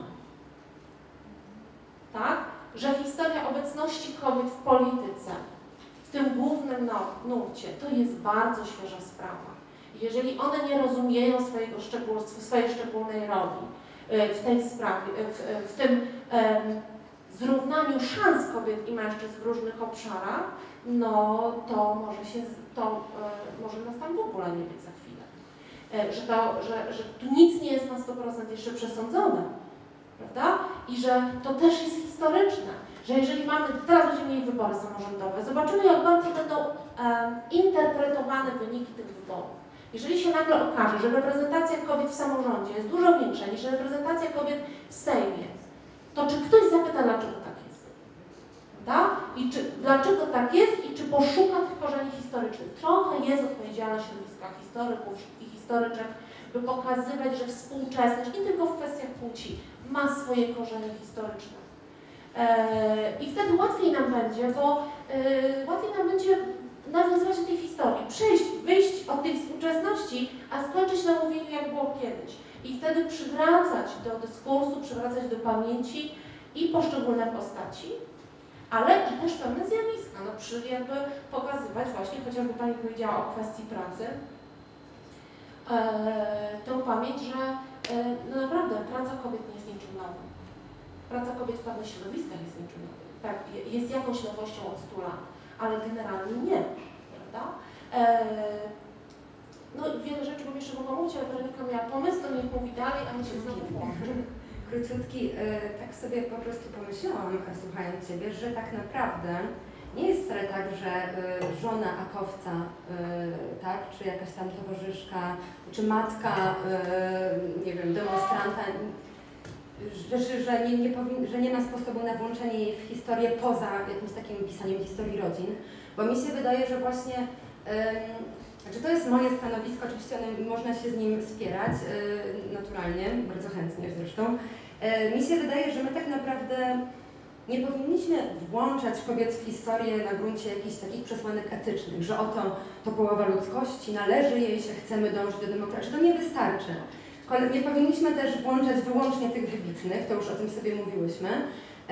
Tak? Że historia obecności kobiet w polityce, w tym głównym nurcie, to jest bardzo świeża sprawa. Jeżeli one nie rozumieją swojego szczegół, swojej szczególnej roli w tej sprawie, w, w tym um, zrównaniu szans kobiet i mężczyzn w różnych obszarach, no to może się, to e, może nas tam w ogóle nie być za chwilę. E, że, to, że, że tu nic nie jest na sto procent jeszcze przesądzone, prawda? I że to też jest historyczne, że jeżeli mamy, teraz będziemy mieli wybory samorządowe, zobaczymy, jak bardzo będą e, interpretowane wyniki tych wyborów. Jeżeli się nagle okaże, że reprezentacja kobiet w samorządzie jest dużo większa niż reprezentacja kobiet w Sejmie, to czy ktoś zapyta, dlaczego tak jest? Prawda? I czy, dlaczego tak jest i czy poszuka tych korzeni historycznych? Trochę jest odpowiedzialność środowiska historyków i historyczek, by pokazywać, że współczesność, nie tylko w kwestiach płci, ma swoje korzenie historyczne. Eee, I wtedy łatwiej nam będzie, bo e, łatwiej nam będzie nawiązywać do tej historii, przejść, wyjść od tej współczesności, a skończyć na mówieniu, jak było kiedyś. I wtedy przywracać do dyskursu, przywracać do pamięci i poszczególne postaci, ale i też pewne zjawiska, no przy jakby pokazywać właśnie, chociażby Pani powiedziała o kwestii pracy, e, tą pamięć, że e, no naprawdę praca kobiet nie jest niczym nowym. Praca kobiet w pewnych środowiskach jest niczym nowym. Tak, jest jakąś nowością od stu lat, ale generalnie nie, prawda? E, no wiele rzeczy bym jeszcze mogła mówić, ale Weronika miała pomysł, to niech mówi dalej, a my się znowu połączy. Króciutki, tak sobie po prostu pomyślałam, słuchając Ciebie, że tak naprawdę nie jest wcale tak, że żona akowca, tak, czy jakaś tam towarzyszka, czy matka, nie wiem, demonstranta, że, że, nie, nie powin, że nie ma sposobu na włączenie jej w historię poza jakimś takim pisaniem historii rodzin, bo mi się wydaje, że właśnie Znaczy to jest moje stanowisko, oczywiście one, można się z nim spierać, yy, naturalnie, bardzo chętnie zresztą. Yy, mi się wydaje, że my tak naprawdę nie powinniśmy włączać kobiet w historię na gruncie jakichś takich przesłanek etycznych, że oto to połowa ludzkości, należy jej się, chcemy dążyć do demokracji. To nie wystarczy. Nie powinniśmy też włączać wyłącznie tych wybitnych, to już o tym sobie mówiłyśmy, yy,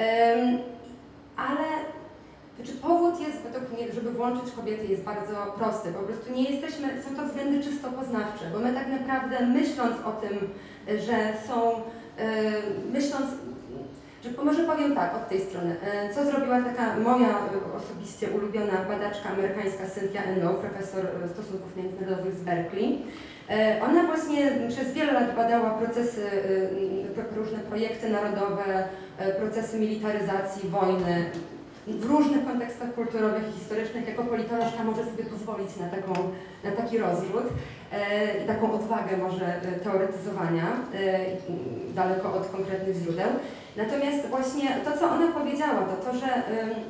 ale Znaczy powód jest, według mnie, żeby włączyć kobiety, jest bardzo prosty. Po prostu nie jesteśmy, są to względy czysto poznawcze, bo my tak naprawdę myśląc o tym, że są, yy, myśląc, że może powiem tak, od tej strony, yy, co zrobiła taka moja yy, osobiście ulubiona badaczka amerykańska Cynthia Eno, profesor stosunków międzynarodowych z Berkeley. Yy, ona właśnie przez wiele lat badała procesy, yy, różne projekty narodowe, yy, procesy militaryzacji, wojny, w różnych kontekstach kulturowych i historycznych. Jako politolożka może sobie pozwolić na, taką, na taki rozrzut e, i taką odwagę może teoretyzowania e, daleko od konkretnych źródeł. Natomiast właśnie to, co ona powiedziała, to to, że e,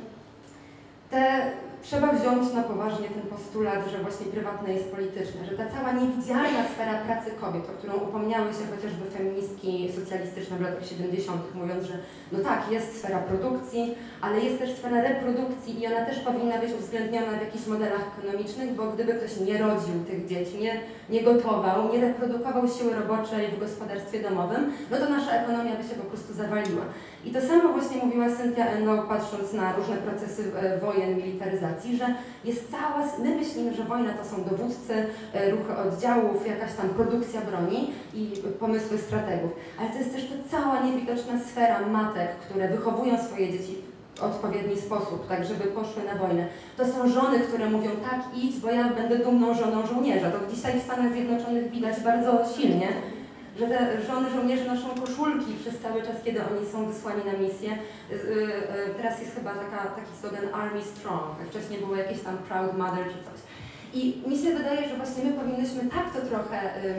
te, trzeba wziąć na poważnie ten postulat, że właśnie prywatne jest polityczne, że ta cała niewidzialna sfera pracy kobiet, o którą upomniały się chociażby feministki socjalistyczne w latach siedemdziesiątych, mówiąc, że no tak, jest sfera produkcji, ale jest też sfera reprodukcji i ona też powinna być uwzględniona w jakichś modelach ekonomicznych, bo gdyby ktoś nie rodził tych dzieci, nie, nie gotował, nie reprodukował siły roboczej w gospodarstwie domowym, no to nasza ekonomia by się po prostu zawaliła. I to samo właśnie mówiła Cynthia Eno, patrząc na różne procesy wojen, militaryzacji, że jest cała, my myślimy, że wojna to są dowódcy, ruchy oddziałów, jakaś tam produkcja broni i pomysły strategów, ale to jest też ta cała niewidoczna sfera matek, które wychowują swoje dzieci w odpowiedni sposób, tak żeby poszły na wojnę. To są żony, które mówią tak, idź, bo ja będę dumną żoną żołnierza. To dzisiaj w Stanach Zjednoczonych widać bardzo silnie, że te żony żołnierzy noszą koszulki przez cały czas, kiedy oni są wysłani na misję. Teraz jest chyba taka, taki slogan Army Strong, wcześniej było jakieś tam Proud Mother czy coś. I mi się wydaje, że właśnie my powinnyśmy tak to trochę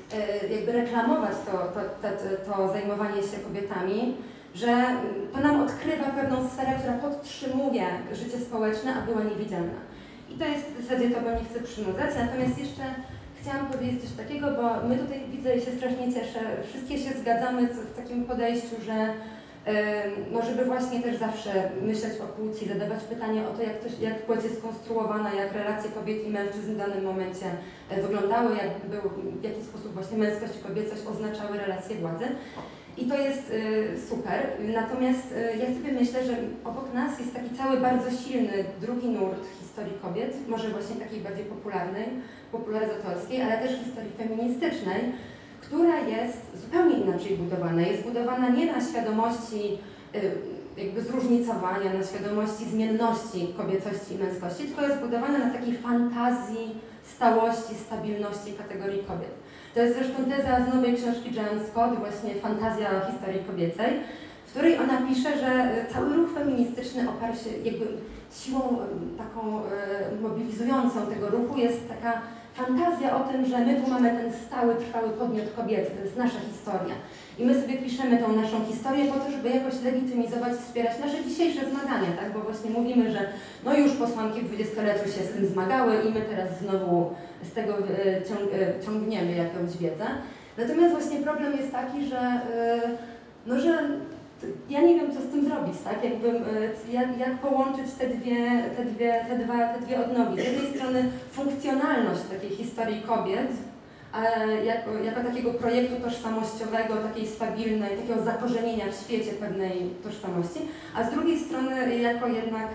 jakby reklamować to, to, to, to zajmowanie się kobietami, że to nam odkrywa pewną sferę, która podtrzymuje życie społeczne, a była niewidzialna. I to jest w zasadzie to, bo nie chcę przynudzać, natomiast jeszcze chciałam powiedzieć coś takiego, bo my tutaj, widzę i się strasznie cieszę, wszystkie się zgadzamy w takim podejściu, że no żeby właśnie też zawsze myśleć o płci, zadawać pytanie o to, jak, to, jak płeć jest skonstruowana, jak relacje kobiet i mężczyzn w danym momencie wyglądały, jak był, w jaki sposób właśnie męskość i kobiecość oznaczały relacje władzy. I to jest y, super, natomiast y, ja sobie myślę, że obok nas jest taki cały bardzo silny drugi nurt historii kobiet, może właśnie takiej bardziej popularnej, popularyzatorskiej, ale też historii feministycznej, która jest zupełnie inaczej budowana. Jest budowana nie na świadomości y, jakby zróżnicowania, na świadomości zmienności kobiecości i męskości, tylko jest budowana na takiej fantazji stałości, stabilności kategorii kobiet. To jest zresztą teza z nowej książki Joan Scott, właśnie Fantazja o historii kobiecej, w której ona pisze, że cały ruch feministyczny oparł się jakby siłą taką mobilizującą tego ruchu jest taka fantazja o tym, że my tu mamy ten stały, trwały podmiot kobiecy, to jest nasza historia. I my sobie piszemy tą naszą historię po to, żeby jakoś legitymizować i wspierać nasze dzisiejsze zmagania, tak? Bo właśnie mówimy, że no już posłanki w dwudziestoleciu się z tym zmagały i my teraz znowu z tego ciągniemy jakąś wiedzę. Natomiast właśnie problem jest taki, że, no, że ja nie wiem, co z tym zrobić, tak? Jakby, jak, jak połączyć te dwie, te, dwie, te, dwa, te dwie odnogi. Z jednej strony funkcjonalność takiej historii kobiet, jako, jako takiego projektu tożsamościowego, takiej stabilnej, takiego zakorzenienia w świecie pewnej tożsamości, a z drugiej strony jako jednak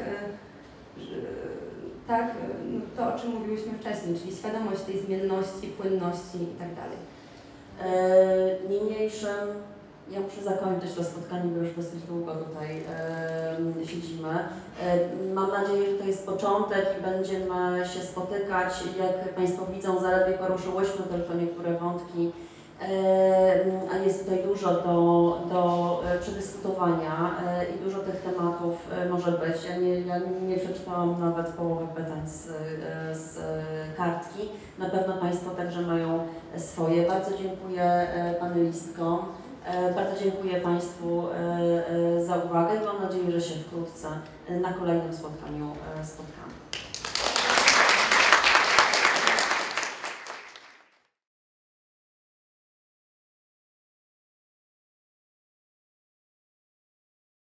tak, to, o czym mówiłyśmy wcześniej, czyli świadomość tej zmienności, płynności i tak dalej. Niniejszym ja muszę zakończyć to spotkanie, bo już dosyć długo tutaj e, siedzimy. E, mam nadzieję, że to jest początek i będziemy się spotykać. Jak Państwo widzą, zaledwie poruszyłyśmy tylko niektóre wątki, e, a jest tutaj dużo do, do przedyskutowania e, i dużo tych tematów e, może być. Ja nie, ja nie przeczytałam nawet połowy pytań z, z kartki. Na pewno Państwo także mają swoje. Bardzo dziękuję panelistkom. Bardzo dziękuję Państwu za uwagę i mam nadzieję, że się wkrótce na kolejnym spotkaniu spotkamy.